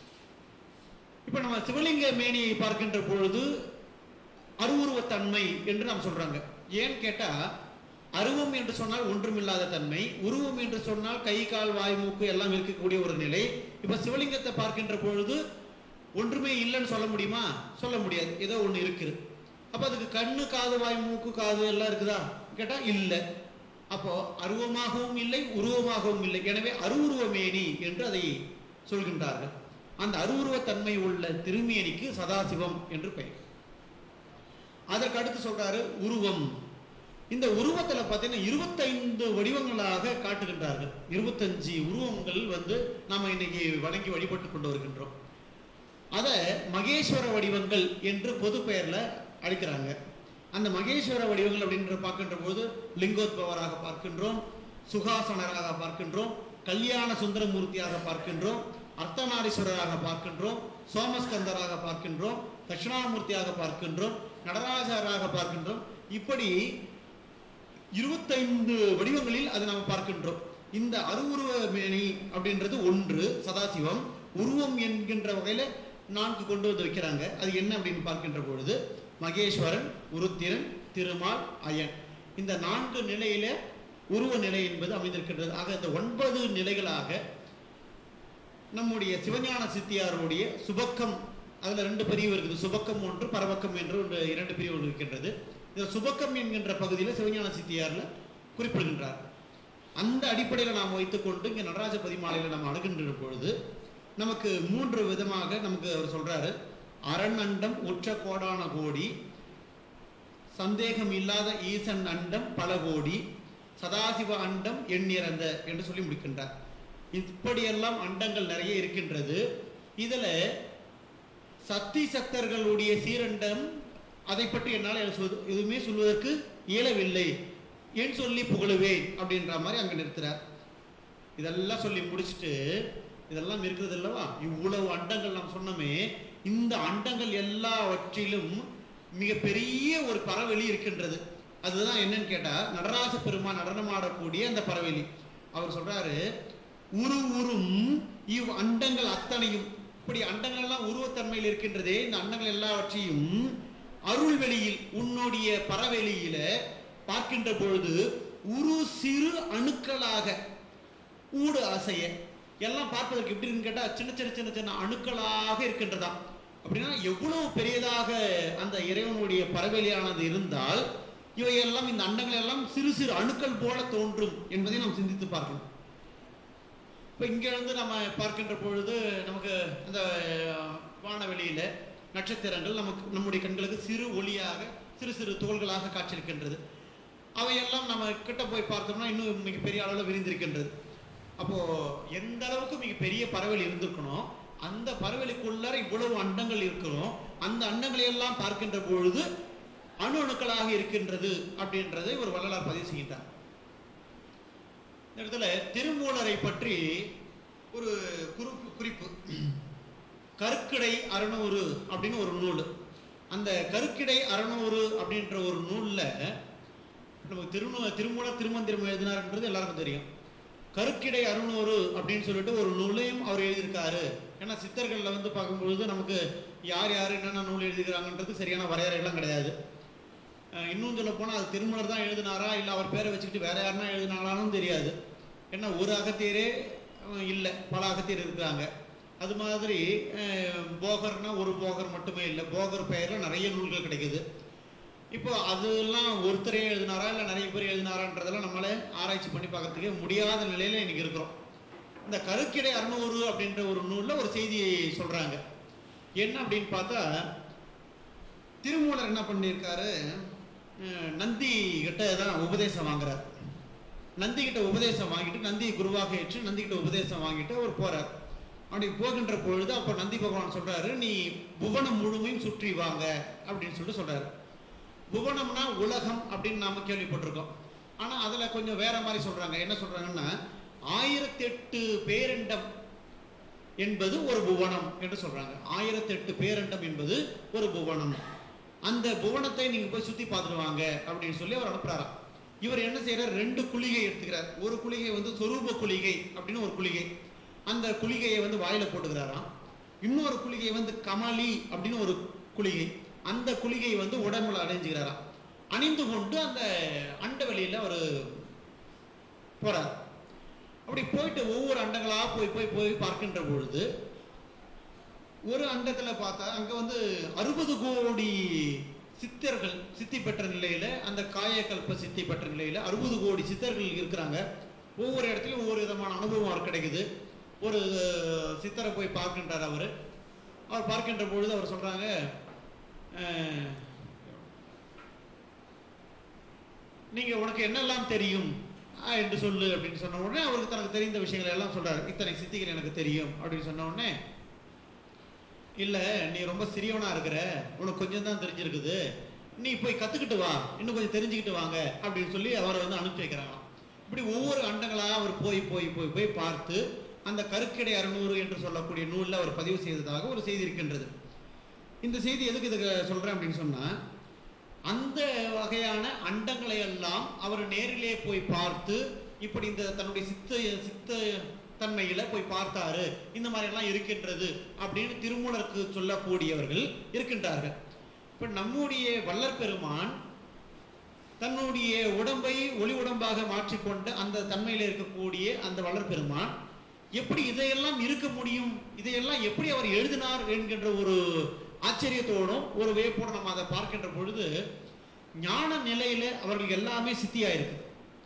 இப்ப நம்ம சிவலிங்க மேனியை பார்க்கின்ற பொழுது அருவுருவத்தன்மை என்று நாம் சொல்றாங்க. ஏன்னு கேட்டா அருவம் என்று சொன்னால் ஒன்றுமில்லாத தன்மை, உருவம் என்று சொன்னால் கை, கால், வாய், மூக்கு எல்லாம் இருக்கக்கூடிய ஒரு நிலை. இப்ப சிவலிங்கத்தை பார்க்கின்ற பொழுது ஒன்றுமே இல்லைன்னு சொல்ல முடியுமா? சொல்ல முடியாது. ஏதோ ஒண்ணு இருக்குது. அப்ப அதுக்கு கண்ணு, காது, வாய், மூக்கு, காது எல்லாம் இருக்குதா கேட்டா இல்லை. அப்போ அருவமாகவும் இல்லை, உருவமாகவும் இல்லை. எனவே அருவுருவ மேனி என்று அதை சொல்கின்றார்கள். அந்த அருவுருவத்தன்மை உள்ள திருமேனிக்கு சதாசிவம் என்று பெயர். அதற்கு அடுத்து சொல்றாரு உருவம். இந்த உருவத்துல பார்த்தீங்கன்னா இருபத்தைந்து வடிவங்களாக காட்டுகின்றார்கள். இருபத்தஞ்சு உருவங்கள் வந்து நாம இன்னைக்கு வணங்கி வழிபட்டு கொண்டு வருகின்றோம். அத மகேஸ்வர வடிவங்கள் என்று பொது பெயர்ல அழைக்கிறாங்க. அந்த மகேஸ்வர வடிவங்கள் அப்படின்ற பார்க்கின்ற போது லிங்கோத்பவராக பார்க்கின்றோம், சுகாசனராக பார்க்கின்றோம், கல்யாண சுந்தரமூர்த்தியாக பார்க்கின்றோம், அர்த்தநாரீஸ்வரராக பார்க்கின்றோம், சோமஸ்கந்தராக பார்க்கின்றோம், தட்சிணாமூர்த்தியாக பார்க்கின்றோம், நடராஜராக பார்க்கின்றோம். இப்படி இருபத்தைந்து வடிவங்களில் அதை நாம் பார்க்கின்றோம். இந்த அருவுருவ மேனி அப்படின்றது ஒன்று சதாசிவம். உருவம் என்கின்ற வகையில நான்கு கொண்டு வந்து வைக்கிறாங்க. அது என்ன அப்படின்னு பார்க்கின்ற பொழுது மகேஸ்வரன், உருத்திரன், திருமால், அயன், இந்த நான்கு நிலையில உருவ நிலை என்பது அமைந்திருக்கின்றது. ஆக இந்த ஒன்பது நிலைகளாக நம்முடைய சிவஞான சித்தியாருடைய சுபக்கம், அதுல ரெண்டு பிரிவு இருக்குது. சுபக்கம் ஒன்று, பரவக்கம் என்று ஒன்று, இரண்டு பிரிவு இருக்கின்றது. இந்த சுபக்கம் என்கின்ற பகுதியில் சிவஞான சித்தியார்ல குறிப்பிடுகின்றார். அந்த அடிப்படையில் நாம் வைத்துக்கொண்டு இங்க நடராஜ பதிமாலையில நாம் அணுகின்ற பொழுது நமக்கு மூன்று விதமாக நமக்கு அவர் சொல்றாரு. அரண் அண்டம் உற்ற கோடான கோடி, சந்தேகம் இல்லாத ஈசன் அண்டம் பல கோடி, சதாசிவ அண்டம் எண்ணிறந்த என்று சொல்லி முடிக்கின்றார். இப்படியெல்லாம் அண்டங்கள் நிறைய இருக்கின்றது. இதுல சக்தி சக்தர்களுடைய சீரண்டம் அதை பற்றி என்னால் எதுவுமே சொல்வதற்கு இயலவில்லை, ஏன் சொல்லி புகழுவேன் அப்படின்ற மாதிரி அங்க நிறுத்துறார். இதெல்லாம் சொல்லி முடிச்சுட்டு இதெல்லாம் இருக்கிறது அல்லவா, இவ்வளவு அண்டங்கள் நாம் சொன்னோமே, இந்த அண்டங்கள் எல்லாவற்றிலும் மிகப்பெரிய ஒரு பறவெளி இருக்கின்றது. அதுதான் என்னன்னு கேட்டா நடராஜ பெருமான் நடனமாடக்கூடிய அந்த பறவெளி. அவர் சொல்றாரு, உரு உரும் இவ் அண்டங்கள் அத்தனையும். இப்படி அண்டங்கள் எல்லாம் உருவத்தன்மையில் இருக்கின்றதே, இந்த அண்டங்கள் எல்லாவற்றையும் அருள் வெளியில் உன்னுடைய பறவெளியில பார்க்கின்ற பொழுது உரு சிறு அணுக்களாக ஊடு அசைய எல்லாம் பார்ப்பதற்கு எப்படி இருக்குன்னு கேட்டா சின்ன சின்ன சின்ன சின்ன அணுக்களாக இருக்கின்றதா. அப்படின்னா எவ்வளவு பெரியதாக அந்த இறைவனுடைய பறவெளியானது இருந்தால் இவையெல்லாம் இந்த அண்டங்கள் எல்லாம் சிறு சிறு அணுக்கள் போல தோன்றும் என்பதை நாம் சிந்தித்து பார்க்கணும். இப்ப இங்க இருந்து நம்ம பார்க்கின்ற பொழுது நமக்கு அந்த வானவெளியில நட்சத்திரங்கள் நமக்கு நம்முடைய கண்களுக்கு சிறு ஒளியாக சிறு சிறு துகள்களாக காட்சியிருக்கின்றது. அவையெல்லாம் நம்ம கிட்ட போய் பார்த்தோம்னா இன்னும் மிகப்பெரிய அளவில் விரிந்திருக்கின்றது. அப்போ எந்த அளவுக்கு மிகப்பெரிய பறவெளி இருந்திருக்கணும், அந்த பறவெளிக்குள்ளார இவ்வளவு அண்டங்கள் இருக்கிறோம். அந்த அண்டங்களை எல்லாம் பார்க்கின்ற பொழுது அணு அணுக்களாக இருக்கின்றது அப்படின்றதை ஒரு வள்ளலார் பதிவு செய்கின்றார். இந்த இடத்துல திருமூலரை பற்றி ஒரு குறிப்பு. கருக்கிடை அறுநூறு அப்படின்னு ஒரு நூல். அந்த கருக்கிடை அறுநூறு அப்படின்ற ஒரு நூலில் நமக்கு திரு திருமூலர் திருமந்திரம் எழுதினார்ன்றது எல்லாருக்கும் தெரியும். கருக்கிடை அறுநூறு அப்படின்னு சொல்லிட்டு ஒரு நூலையும் அவர் எழுதியிருக்காரு. ஏன்னா சித்தர்களில் வந்து பார்க்கும்பொழுது நமக்கு யார் யார் என்னென்ன நூல் எழுதிக்கிறாங்கன்றது சரியான வரையறையெல்லாம் கிடையாது. இன்னும் சொல்ல போனால் அது திருமூலர் தான் எழுதினாரா இல்லை அவர் பேரை வச்சுக்கிட்டு வேற யாருன்னா எழுதினாலும் தெரியாது. ஏன்னா ஒரு அகத்தியரே இல்லை, பல அகத்தியர் இருக்கிறாங்க. அது மாதிரி போகர்னா ஒரு போகர் மட்டுமே இல்லை, போகர் பெயரில் நிறைய நூல்கள் கிடைக்குது. இப்போ அதெல்லாம் ஒருத்தரே எழுதினாரா இல்லை நிறைய பேர் எழுதினாரான்றதெல்லாம் நம்மளே ஆராய்ச்சி பண்ணி பார்க்கறதுக்கே முடியாத நிலையில இன்னைக்கு இருக்கிறோம். இந்த கருக்கிடை அறுநூறு அப்படின்ற ஒரு நூலில் ஒரு செய்தியை சொல்றாங்க. என்ன அப்படின்னு பார்த்தா, திருமூலர் என்ன பண்ணியிருக்காரு, நந்தி கிட்ட தான் உபதேசம் வாங்குறார். நந்தி கிட்ட உபதேசம் வாங்கிட்டு நந்தி குருவாக ஏற்று நந்தி கிட்ட உபதேசம் வாங்கிட்டு அவர் போறார். அப்படி போகின்ற பொழுது அப்போ நந்தி பகவான் சொல்றாரு, நீ புவனம் முழுமையும் சுற்றி வாங்க அப்படின்னு சொல்லிட்டு சொல்றாரு. புவனம்னா உலகம் அப்படின்னு நாம கேள்விப்பட்டிருக்கோம். ஆனா அதுல கொஞ்சம் வேற மாதிரி சொல்றாங்க. என்ன சொல்றாங்கன்னா, ஆயிரத்தி எட்டு பேரண்டம் என்பது ஒரு புவனம் என்று சொல்றாங்க. ஆயிரத்தி எட்டு பேரண்டம் என்பது ஒரு புவனம். அந்த புவனத்தை நீங்க போய் சுத்தி பார்த்துடுவாங்க அப்படின்னு சொல்லி அவர் அனுப்புறாராம். இவர் என்ன செய்யறார், ரெண்டு குளிகை எடுத்துக்கிறார். ஒரு குளிகை வந்து சொரூப குளிகை அப்படின்னு ஒரு குளிகை, அந்த குளிகையை வந்து வாயில போட்டுக்கிறாராம். இன்னொரு குளிகை வந்து கமலி அப்படின்னு ஒரு குளிகை, அந்த குளிகையை வந்து உடம்புல அணிஞ்சுக்கிறாராம். அணிந்து கொண்டு அந்த அண்டவெளியில அவர் போறார். அப்படி போயிட்டு ஒவ்வொரு அண்டங்களா போய் போய் போய் பார்க்கின்ற பொழுது ஒரு அண்டத்துல பார்த்தா அங்க வந்து அறுபது கோடி சித்தர்கள் சித்தி பெற்ற நிலையில, அந்த காயக்கல்ப சித்தி பெற்ற நிலையில அறுபது கோடி சித்தர்கள் இருக்கிறாங்க. ஒவ்வொரு இடத்துலயும் ஒவ்வொரு விதமான அனுபவம் அவர் கிடைக்குது. ஒரு சித்தரை போய் பார்க்கின்றார். அவர் அவர் பார்க்கின்ற பொழுது அவர் சொல்றாங்க, நீங்க உனக்கு என்னெல்லாம் தெரியும் என்று சொல்லு அப்படின்னு சொன்ன உடனே அவருக்கு தனக்கு தெரிந்த விஷயங்கள் எல்லாம் சொல்றாரு. இத்தனை சித்திகள் எனக்கு தெரியும் அப்படின்னு சொன்ன உடனே, இல்ல நீ ரொம்ப சிறியவனா இருக்கிற, உனக்கு கொஞ்சம் தான் தெரிஞ்சிருக்குது, நீ போய் கத்துக்கிட்டு வா, இன்னும் கொஞ்சம் தெரிஞ்சுக்கிட்டு வாங்க அப்படின்னு சொல்லி அவரை வந்து அனுப்பி வைக்கிறாங்க. இப்படி ஒவ்வொரு அண்டங்களா அவர் போய் போய் போய் போய் பார்த்து அந்த கருக்கிடை அறுநூறு என்று சொல்லக்கூடிய நூலில் அவர் பதிவு செய்ததாக ஒரு செய்தி இருக்கின்றது. இந்த செய்தி எதுக்கு இதுக்கு சொல்றேன் அப்படின்னு சொன்னா, அந்த வகையான அண்டங்களை எல்லாம் அவர் நேரிலே போய் பார்த்து இப்படி இந்த தன்னுடைய சித்த சித்த தன்மையில போய் பார்த்தாரு, இந்த மாதிரி எல்லாம் இருக்கின்றது அப்படின்னு திருமூலருக்கு சொல்லக்கூடியவர்கள் இருக்கின்றார்கள். இப்ப நம்முடைய வள்ளற் பெருமான் தன்னுடைய உடம்பை ஒளி உடம்பாக மாற்றிக்கொண்ட அந்த தன்மையில இருக்கக்கூடிய அந்த வள்ளற் பெருமான் எப்படி இதையெல்லாம் இருக்க முடியும், இதையெல்லாம் எப்படி அவர் எழுதினார் என்கின்ற ஒரு ஆச்சரியத்தோடும் ஒரு வேப்போட நம்ம அதை பார்க்கின்ற பொழுது, ஞான நிலையில அவர்கள் எல்லாமே சித்தியாயிருக்கு.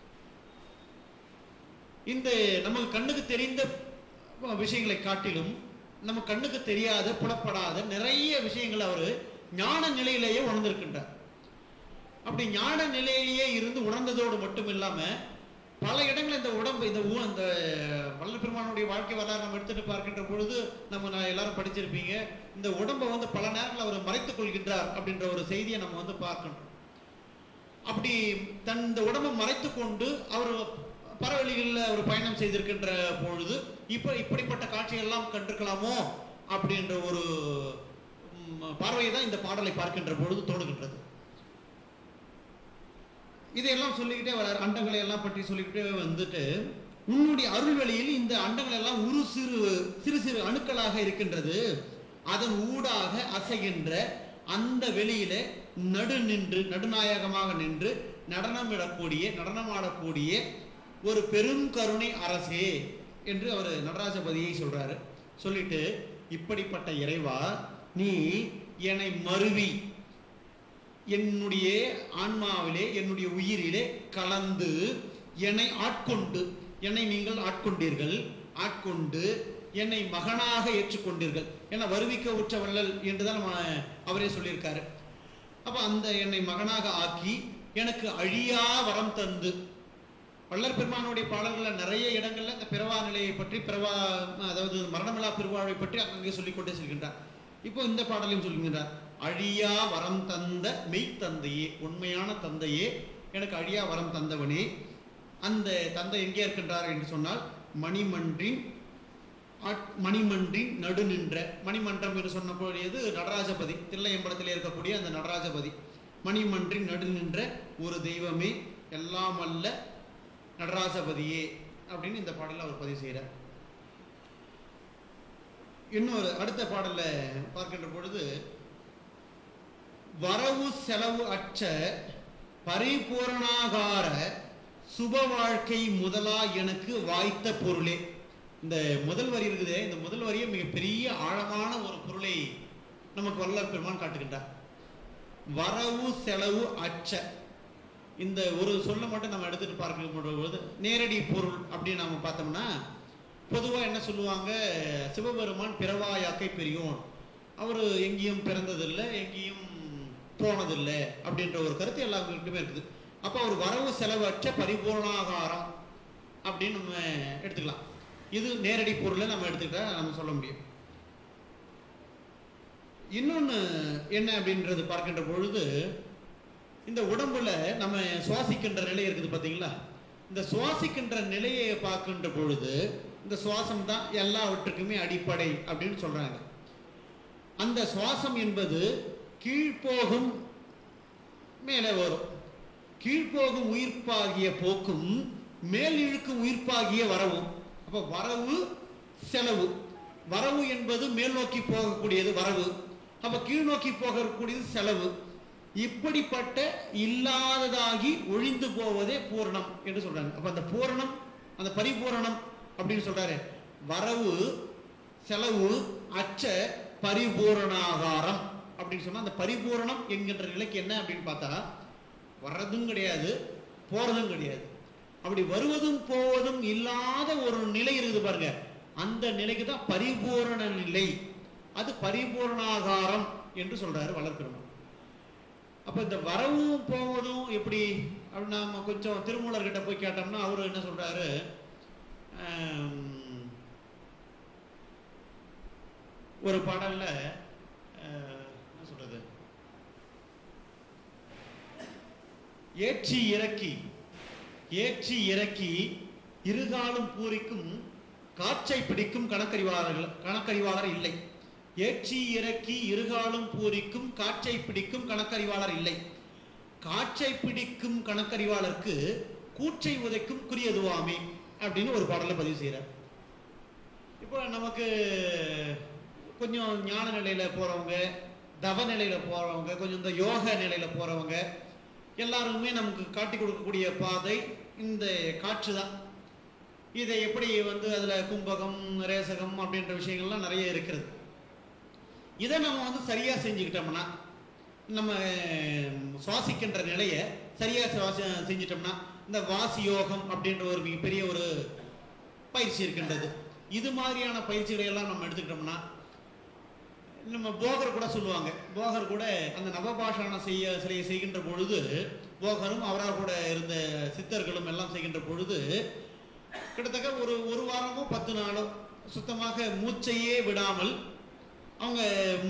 இந்த நமக்கு கண்ணுக்கு தெரிந்த விஷயங்களை காட்டிலும் நம்ம கண்ணுக்கு தெரியாத புலப்படாத நிறைய விஷயங்களை அவர் ஞான நிலையிலேயே உணர்ந்திருக்கின்றார். அப்படி ஞான நிலையிலேயே இருந்து உணர்ந்ததோடு மட்டும் இல்லாம பல இடங்கள் இந்த உடம்பு இந்த இந்த வள்ளற் பெருமானுடைய வாழ்க்கை வரலாறு நம்ம எடுத்துட்டு பார்க்கின்ற பொழுது நம்ம நான் எல்லாரும் படிச்சிருப்பீங்க, இந்த உடம்பை வந்து பல நேரங்கள் அவர் மறைத்துக் கொள்கின்றார் அப்படின்ற ஒரு செய்தியை நம்ம வந்து பார்க்கணும். அப்படி தன் இந்த உடம்பை மறைத்து கொண்டு அவர் பரவெளிகளில் ஒரு பயணம் செய்திருக்கின்ற பொழுது இப்ப இப்படிப்பட்ட காட்சியெல்லாம் கண்டிருக்கலாமோ அப்படின்ற ஒரு பார்வையை தான் இந்த பாடலை பார்க்கின்ற பொழுது தோணுகின்றது. இதையெல்லாம் சொல்லிக்கிட்டே வர அண்டங்களை எல்லாம் பற்றி சொல்லிக்கிட்டே வந்துட்டு, உன்னுடைய அருள்வெளியில் இந்த அண்டங்கள் எல்லாம் ஒரு சிறு சிறு சிறு அணுக்களாக இருக்கின்றது, அதன் ஊடாக அசைகின்ற அந்த வெளியில நடு நின்று நடுநாயகமாக நின்று நடனமிடக்கூடிய நடனமாடக்கூடிய ஒரு பெரும் கருணை அரசே என்று அவர் நடராஜபதியை சொல்றாரு. சொல்லிட்டு, இப்படிப்பட்ட இறைவா நீ என்னை மருவி என்னுடைய ஆன்மாவிலே என்னுடைய உயிரிலே கலந்து என்னை ஆட்கொண்டு, என்னை நீங்கள் ஆட்கொண்டீர்கள், ஆட்கொண்டு என்னை மகனாக ஏற்றுக்கொண்டீர்கள். ஏன்னா வருவிக்க உற்ற வள்ளல் என்றுதான் அவரே சொல்லியிருக்காரு. அப்ப அந்த என்னை மகனாக ஆக்கி எனக்கு அழியா வரம் தந்து, வள்ளற் பெருமானுடைய பாடல்கள்ல நிறைய இடங்கள்ல இந்த பிறவா நிலையை பற்றி பிறவா அதாவது மரணமில்லா பெருவாழ்வை பற்றி அங்கே சொல்லிக்கொண்டே செல்கின்றார். இப்போ இந்த பாடலையும் சொல்லுகின்றார், அழியா வரம் தந்த மெய் தந்தையே, உண்மையான தந்தையே, எனக்கு அழியா வரம் தந்தவனே. அந்த தந்தை எங்கே இருக்கின்றார் என்று சொன்னால், மணிமன்றின் மணிமன்றின் நடு நின்ற, மணிமன்றம் என்று சொன்னக்கூடியது நடராஜபதி, தில்லையம்பலத்தில் இருக்கக்கூடிய அந்த நடராஜபதி. மணிமன்றின் நடு நின்ற ஒரு தெய்வமே, எல்லாம் அல்ல நடராஜபதியே அப்படின்னு இந்த பாடலில் அவர் பதிவு செய்கிறார். இன்னொரு அடுத்த பாடல்ல பார்க்கின்ற பொழுது, வரவு செலவு அற்ற பரிபூரணாகார சுப வாழ்க்கை முதலா எனக்கு வாய்த்த பொருளே. இந்த முதல் வரி இருக்குது, இந்த முதல் வரியை மிகப்பெரிய ஆழமான ஒரு பொருளை நமக்கு வள்ளலார் பெருமான் காட்டுகின்றார். வரவு செலவு அற்ற இந்த ஒரு சொல்ல மட்டும் நம்ம எடுத்துட்டு பார்க்க பொழுது, நேரடி பொருள் அப்படின்னு நம்ம பார்த்தோம்னா பொதுவாக என்ன சொல்லுவாங்க, சிவபெருமான் பிறவாயாக்கை பெரியோன், அவர் எங்கேயும் பிறந்ததில்லை எங்கேயும் போனதில்லை அப்படின்ற ஒரு கருத்து எல்லாருக்குமே இருக்குது. அப்போ அவர் வரவு செலவற்ற பரிபூர்ணாகாரம் அப்படின்னு நம்ம எடுத்துக்கலாம். இது நேரடி பொருளை நம்ம எடுத்துக்கிட்டா நம்ம சொல்ல முடியும். இன்னொன்று என்ன அப்படின்றது பார்க்கின்ற பொழுது, இந்த உடம்புல நம்ம சுவாசிக்கின்ற நிலை இருக்குது பார்த்தீங்களா, இந்த சுவாசிக்கின்ற நிலையை பார்க்கின்ற பொழுது இந்த சுவாசம் தான் எல்லாவற்றுக்குமே அடிப்படை அப்படின்னு சொல்றாங்க. அந்த சுவாசம் என்பது கீழ்போகும் மேலே வரும், கீழ்போகும் உயிர்ப்பாகிய போக்கும் மேல் இழுக்கும் உயிர்ப்பாகிய வரவும். அப்ப வரவு செலவு, வரவு என்பது மேல் நோக்கி போகக்கூடியது வரவு, அப்ப கீழ் நோக்கி போகக்கூடியது செலவு. இப்படிப்பட்ட இல்லாததாகி ஒழிந்து போவதே பூரணம் என்று சொல்றாங்க. அப்ப அந்த பூரணம், அந்த பரிபூரணம் அப்படின்னு சொல்றாரு. வரவு செலவு அற்ற பரிபூரணாகாரம் அப்படின்னு சொன்னா, அந்த பரிபூரணம் என்கின்ற நிலைக்கு என்ன அப்படின்னு பார்த்தா, வர்றதும் கிடையாது போறதும் கிடையாது, அப்படி வருவதும் போவதும் இல்லாத ஒரு நிலை இருக்குது பாருங்க, அந்த நிலைக்கு தான் பரிபூரண நிலை, அது பரிபூரணாகாரம் என்று சொல்றாரு வள்ளலார் பெருமான். அப்ப இந்த வரவும் போவதும் எப்படி அப்படின்னா, நம்ம கொஞ்சம் திருமூலர்கிட்ட போய் கேட்டோம்னா அவரு என்ன சொல்றாரு, ஒரு பாடல்ல என்ன சொல்றது, ஏற்றி இறக்கி ஏற்றி இறக்கி இருகாலும் பூரிக்கும் காற்றை பிடிக்கும் கணக்கறிவாளர்கள் கணக்கறிவாளர் இல்லை. ஏற்றி இறக்கி இருகாலும் பூரிக்கும் காற்றை பிடிக்கும் கணக்கறிவாளர் இல்லை. காற்றை பிடிக்கும் கணக்கறிவாளருக்கு கூற்றை உதைக்கும் குறியதுவாமே அப்படின்னு ஒரு பாடலை பதிவு செய்யறார். இப்போ நமக்கு கொஞ்சம் ஞான நிலையில போறவங்க, தவ நிலையில போறவங்க, கொஞ்சம் இந்த யோக நிலையில போறவங்க எல்லாருமே நமக்கு காட்டி கொடுக்கக்கூடிய பாதை இந்த காற்று தான். இதை எப்படி வந்து அதுல கும்பகம் ரேசகம் அப்படின்ற விஷயங்கள்லாம் நிறைய இருக்கிறது. இதை நம்ம வந்து சரியா செஞ்சுக்கிட்டோம்னா, நம்ம சுவாசிக்கின்ற நிலையை சரியா சுவாச செஞ்சிட்டோம்னா, இந்த வாசி யோகம் அப்படின்ற ஒரு மிகப்பெரிய ஒரு பயிற்சி இருக்கின்றது. இது மாதிரியான பயிற்சிகளை எல்லாம் நம்ம எடுத்துக்கிட்டோம்னா, நம்ம போகர் கூட சொல்லுவாங்க, போகர் கூட அந்த நவபாஷான செய்ய சிலையை செய்கின்ற பொழுது, போகரும் அவராக கூட இருந்த சித்தர்களும் எல்லாம் செய்கின்ற பொழுது கிட்டத்தட்ட ஒரு ஒரு வாரமோ பத்து நாளோ சுத்தமாக மூச்சையே விடாமல் அவங்க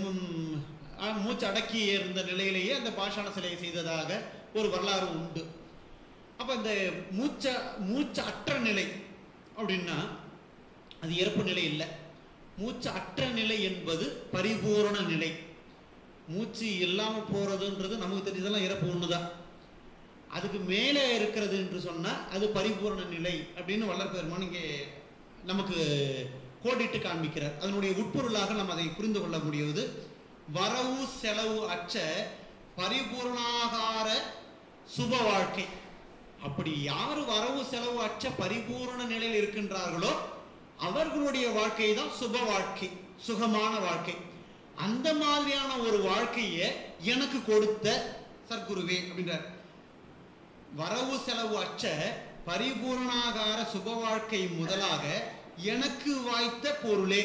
மூச்சு அடக்கி இருந்த நிலையிலேயே அந்த பாஷான சிலையை செய்ததாக ஒரு வரலாறு உண்டு. அப்ப இந்த மூச்ச மூச்சு அற்ற நிலை அப்படின்னா அது இறப்பு நிலை இல்லை. மூச்சு அற்ற நிலை என்பது பரிபூரண நிலை. மூச்சு இல்லாம போறதுன்றது நமக்கு தெரிஞ்சதெல்லாம் இறப்பு ஒண்ணுதான். அதுக்கு மேலே இருக்கிறது என்று சொன்னா அது பரிபூரண நிலை அப்படின்னு வள்ளலார் பெருமான் இங்கே நமக்கு கோடிட்டு காண்பிக்கிறார். அதனுடைய உட்பொருளாக நம்ம அதை புரிந்து கொள்ள முடியுது. வரவு செலவு அற்ற பரிபூர்ணாகார சுப வாழ்க்கை. அப்படி யாரு வரவு செலவு அற்ற பரிபூரண நிலையில் இருக்கின்றார்களோ அவர்களுடைய வாழ்க்கை தான் சுப வாழ்க்கை, சுகமான வாழ்க்கை. அந்த மாதிரியான ஒரு வாழ்க்கையை எனக்கு கொடுத்த சர்க்குருவே அப்படின்றார். வரவு செலவு அற்ற பரிபூர்ணாகார சுப வாழ்க்கை முதலாக எனக்கு வாய்த்த பொருளே.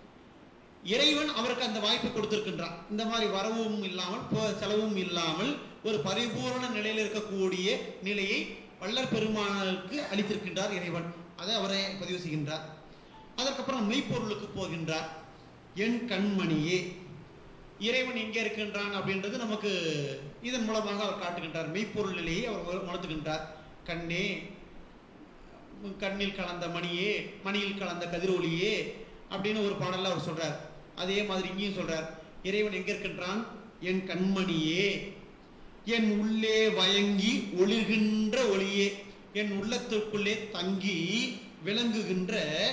இறைவன் அவருக்கு அந்த வாய்ப்பை கொடுத்திருக்கின்றான். இந்த மாதிரி வரவும் இல்லாமல் செலவும் இல்லாமல் ஒரு பரிபூரண நிலையில் இருக்கக்கூடிய நிலையை வள்ளலார் பெருமானுக்கு அளித்திருக்கின்றார் இறைவன். அதை அவரே பதிவு செய்கின்றார். அதற்கப்புறம் மெய்ப்பொருளுக்கு போகின்றார். என் கண்மணியே, இறைவன் எங்கே இருக்கின்றான் அப்படின்றது நமக்கு இதன் மூலமாக அவர் காட்டுகின்றார். மெய்ப்பொருள் நிலையை அவர் உணர்த்துகின்றார். கண்ணே, கண்ணில் கலந்த மணியே, மணியில் கலந்த கதிரொலியே, அப்படின்னு ஒரு பாடல்ல அவர் சொல்றார். அதே மாதிரி இங்கேயும் சொல்றார். இறைவன் எங்க இருக்கின்றான்? என் கண்மணியே, என் உள்ளே வயங்கி ஒளிர்கின்ற ஒளியே, என் உள்ளத்திற்குள்ளே தங்கி விளங்குகின்ற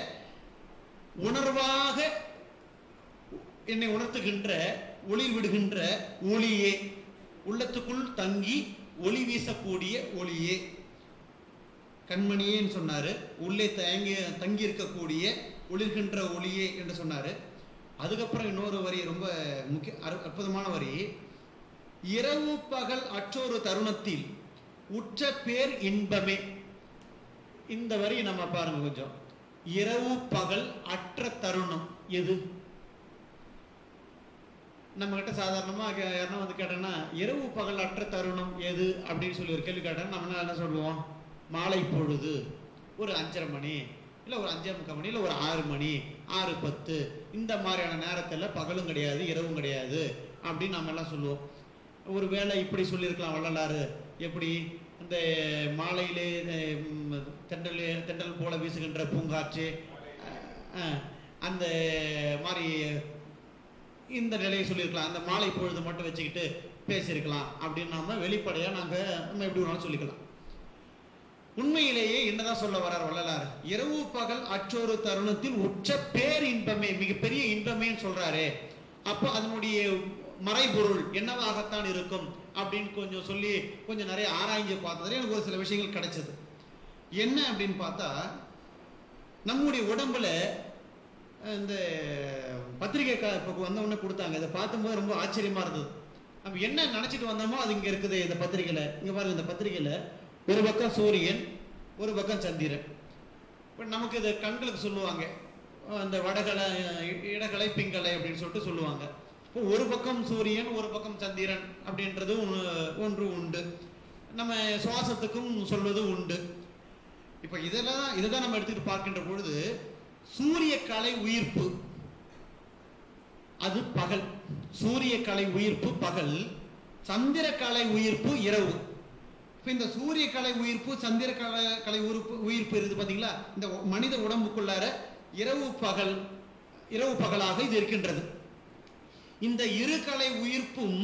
உணர்வாக என்னை உணர்த்துகின்ற ஒளிர் விடுகின்ற ஒளியே, உள்ளத்துக்குள் தங்கி ஒளி வீசக்கூடிய ஒளியே. கண்மணியேன்னு சொன்னாரு, உள்ளே தங்கி தங்கி இருக்கக்கூடிய ஒளிர்கின்ற ஒளியே என்று சொன்னாரு. அதுக்கப்புறம் இன்னொரு வரி ரொம்ப முக்கிய அற்புதமான வரி. இரவு பகல் அற்றொரு தருணத்தில் உற்ற பேர் இன்பமே. இந்த வரி நம்ம பாருங்க கொஞ்சம். இரவு பகல் அற்ற தருணம் எது? நம்ம கிட்ட சாதாரணமா யாருன்னா வந்து கேட்டோம்னா இரவு பகல் அற்ற தருணம் எது அப்படின்னு சொல்லி ஒரு கேள்வி கேட்டா நம்ம என்ன சொல்லுவோம்? மாலை பொழுது, ஒரு அஞ்சரை மணி, இல்லை ஒரு அஞ்சே முக்கால் மணி, இல்லை ஒரு ஆறு மணி, ஆறு பத்து, இந்த மாதிரியான நேரத்தில் பகலும் கிடையாது இரவும் கிடையாது அப்படின்னு நம்ம எல்லாம் சொல்லுவோம். ஒரு வேளை இப்படி சொல்லியிருக்கலாம் வள்ளலாறு. எப்படி? அந்த மாலையிலே தென்றல் தென்றல் போல வீசுகின்ற பூங்காற்று, அந்த மாதிரி இந்த நிலையை சொல்லியிருக்கலாம். அந்த மாலை பொழுது மட்டும் வச்சுக்கிட்டு பேசியிருக்கலாம் அப்படின்னு நாம வெளிப்படையா நாங்க நம்ம எப்படி வேணாலும் சொல்லிக்கலாம். உண்மையிலேயே என்னதான் சொல்ல வர்றார் வள்ளலார்? இரவு பகல் அற்றொரு தருணத்தில் உற்ற பேர் இன்பமே, மிகப்பெரிய இன்பமேன்னு சொல்றாரு. அப்போ அதனுடைய மறைபொருள் என்னவாகத்தான் இருக்கும் அப்படின்னு கொஞ்சம் சொல்லி கொஞ்சம் நிறைய ஆராய்ஞ்சு பார்த்ததுல எனக்கு ஒரு சில விஷயங்கள் கிடைச்சது. என்ன அப்படின்னு பார்த்தா, நம்முடைய உடம்புல இந்த பத்திரிகை வந்தவொடனே கொடுத்தாங்க. இதை பார்க்கும்போது ரொம்ப ஆச்சரியமா இருந்தது. நம்ம என்ன நினைச்சிட்டு வந்தோமோ அது இங்க இருக்குது. இந்த பத்திரிகையில இங்க பாருங்க, இந்த பத்திரிகையில ஒரு பக்கம் சூரியன், ஒரு பக்கம் சந்திரன். இப்போ நமக்கு இது கண்களுக்கு சொல்லுவாங்க, அந்த வடகலை இடகலை பிங்கலை அப்படின்னு சொல்லிட்டு சொல்லுவாங்க. இப்போ ஒரு பக்கம் சூரியன், ஒரு பக்கம் சந்திரன் அப்படின்றது ஒன்று உண்டு. நம்ம சுவாசத்துக்கும் சொல்வது உண்டு. இப்போ இதெல்லாம் இதைதான் நம்ம எடுத்துக்கிட்டு பார்க்கின்ற பொழுது, சூரிய கலை உயிர்ப்பு அது பகல், சூரிய கலை உயிர்ப்பு பகல், சந்திர கலை உயிர்ப்பு இரவு. இந்த சூரிய கலை உயிர்ப்பு சந்திர கலை கலை உயிர்ப்பு உயிர்ப்பு இருக்குது பாத்தீங்களா? இந்த மனித உடம்புக்குள்ளார இரவு பகல் இரவு பகலாக இது இருக்கின்றது. இந்த இரு கலை உயிர்ப்பும்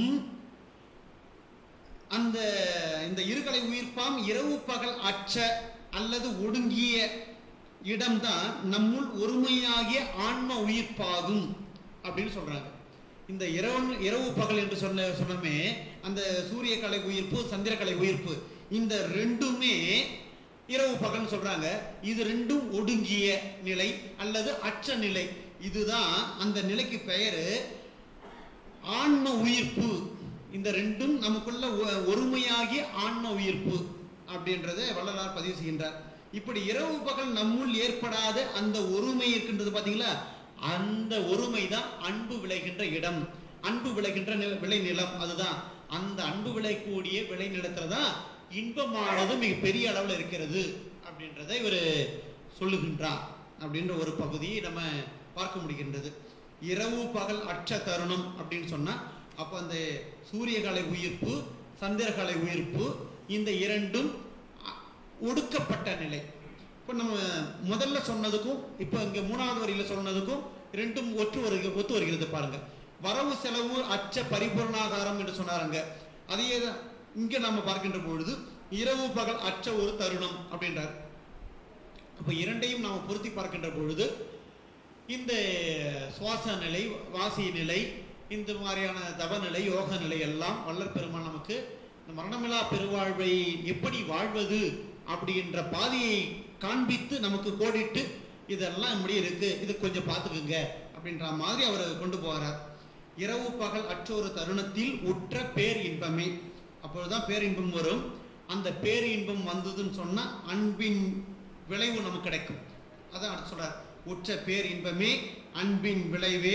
அந்த இந்த இரு கலை உயிர்ப்பாம் இரவு பகல் அற்ற அல்லது ஒடுங்கிய இடம்தான் நம்முள் ஒருமையாகிய ஆன்ம உயிர்ப்பாகும் அப்படின்னு சொல்றாங்க. இந்த இரவு இரவு பகல் என்று சொன்ன சொன்னமே அந்த சூரிய கலை உயிர்ப்பு சந்திர கலை உயிர்ப்பு, இந்த ரெண்டுமே இரவு பகல் சொல்றாங்க. இது ரெண்டும் ஒடுங்கிய நிலை அல்லது அற்ற நிலை. இதுதான் அந்த நிலைக்கு பெயரு ஆன்ம உயிர்ப்பு. இந்த ரெண்டும் நமக்குள்ள ஒருமையாகிய ஆன்ம உயிர்ப்பு அப்படின்றத வள்ளலார் பதிவு செய்கின்றார். இப்படி இரவு பகல் நம்முள் ஏற்படாத அந்த ஒருமை இருக்கின்றது பாத்தீங்களா? அந்த ஒருமை தான் அன்பு விளைகின்ற இடம், அன்பு விளைகின்ற விளை நிலம். அதுதான் அந்த அன்பு விளையக்கூடிய விளை நிலத்துல தான் இன்பமானது மிக பெரிய அளவில் இருக்கிறது அப்படின்றத இவர் சொல்லுகின்றார் அப்படின்ற ஒரு பகுதியை நம்ம பார்க்க முடிகின்றது. இரவு பகல் அற்ற தருணம் அப்படின்னு சொன்னா அப்ப அந்த சூரிய கலை உயிர்ப்பு சந்திர கலை உயிர்ப்பு இந்த இரண்டும் ஒடுக்கப்பட்ட நிலை. இப்போ நம்ம முதல்ல சொன்னதுக்கும் இப்போ இங்க மூணாவது வரியில சொன்னதுக்கும் ரெண்டும் ஒற்று வருக ஒத்து வருகிறது பாருங்க. வரவு செலவு அச்ச பரிபூர்ணாகாரம் என்று சொன்னாருங்க. அதையே இங்க நம்ம பார்க்கின்ற பொழுது இரவு பகல் அற்ற ஒரு தருணம் அப்படின்றார். அப்ப இரண்டையும் நாம் பொருத்தி பார்க்கின்ற பொழுது இந்த சுவாச நிலை, வாசி நிலை, இந்த மாதிரியான தவ நிலை, யோக நிலை எல்லாம் வள்ளற் பெருமான் நமக்கு இந்த மரணமில்லா பெருவாழ்வை எப்படி வாழ்வது அப்படின்ற பாதையை காண்பித்து நமக்கு கோடிட்டு இதெல்லாம் இப்படி இருக்கு, இது கொஞ்சம் பார்த்துக்குங்க அப்படின்ற மாதிரி அவர் கொண்டு போகிறார். இரவு பகல் அற்ற ஒரு தருணத்தில் உற்ற பேர் இன்பமே. அப்பொழுதுதான் பேரின்பம் வரும். அந்த பேரின்பம் வந்ததுன்னு சொன்னா அன்பின் விளைவு நமக்கு கிடைக்கும். அதான் சொல்றார், உற்ற பேர் இன்பமே அன்பின் விளைவே,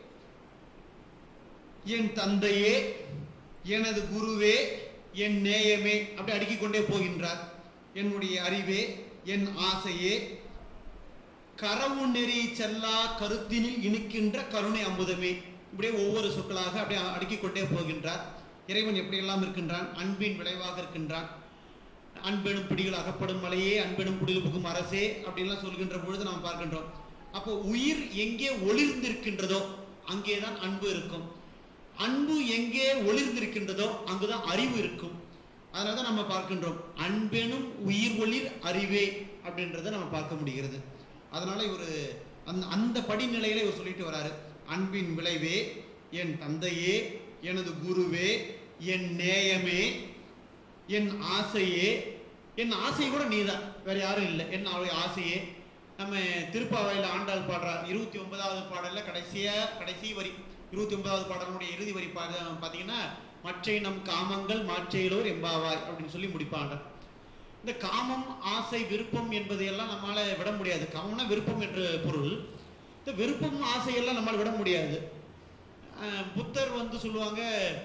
என் தந்தையே, எனது குருவே, என் நேயமே, அப்படி அடுக்கிக் கொண்டே போகின்றார். என்னுடைய அறிவே, என் ஆசையே, கரவு நெறி செல்லா கருத்தினில் இனிக்கின்ற கருணை அமுதமே, இப்படியே ஒவ்வொரு சொற்களாக அப்படியே அடுக்கிக் கொண்டே போகின்றார். இறைவன் எப்படியெல்லாம் இருக்கின்றான்? அன்பின் விளைவாக இருக்கின்றான். அன்பெனும் பிடிகள் அகப்படும் மலையே, அன்பெனும் பிடிகள் புகும் அரசே அப்படின்லாம் சொல்கின்ற பொழுது நாம் பார்க்கின்றோம். அப்போ உயிர் எங்கே ஒளிர்ந்திருக்கின்றதோ அங்கேதான் அன்பு இருக்கும். அன்பு எங்கே ஒளிர்ந்திருக்கின்றதோ அங்குதான் அறிவு இருக்கும். அதனாலதான் நம்ம பார்க்கின்றோம் அன்பெனும் உயிர் ஒளிர் அறிவே அப்படின்றத நம்ம பார்க்க முடிகிறது. அதனால இவர் அந்த அந்த படிநிலையில இவர் சொல்லிட்டு வராரு, அன்பின் விளைவே, என் தந்தையே, எனது குருவே, என் நேயமே, என் ஆசையே. என் ஆசை கூட நீதான், வேற யாரும் இல்லை. என் ஆசையே. நம்ம திருப்பாவையில் ஆண்டாள் பாடுறார் இருபத்தி ஒன்பதாவது பாடல்ல கடைசியா கடைசி வரி, இருபத்தி ஒன்பதாவது பாடலுடைய இறுதி வரி பார்த்தீங்கன்னா, மற்றை நம் காமங்கள் மாற்றையிலோர் எம்பாவாய் அப்படின்னு சொல்லி முடிப்பாங்க. இந்த காமம், ஆசை, விருப்பம் என்பதையெல்லாம் நம்மளால விட முடியாது. காமம்னா விருப்பம் என்று பொருள். இந்த விருப்பம், ஆசையெல்லாம் நம்மளால விட முடியாது. புத்தர் வந்து சொல்லுவாங்க,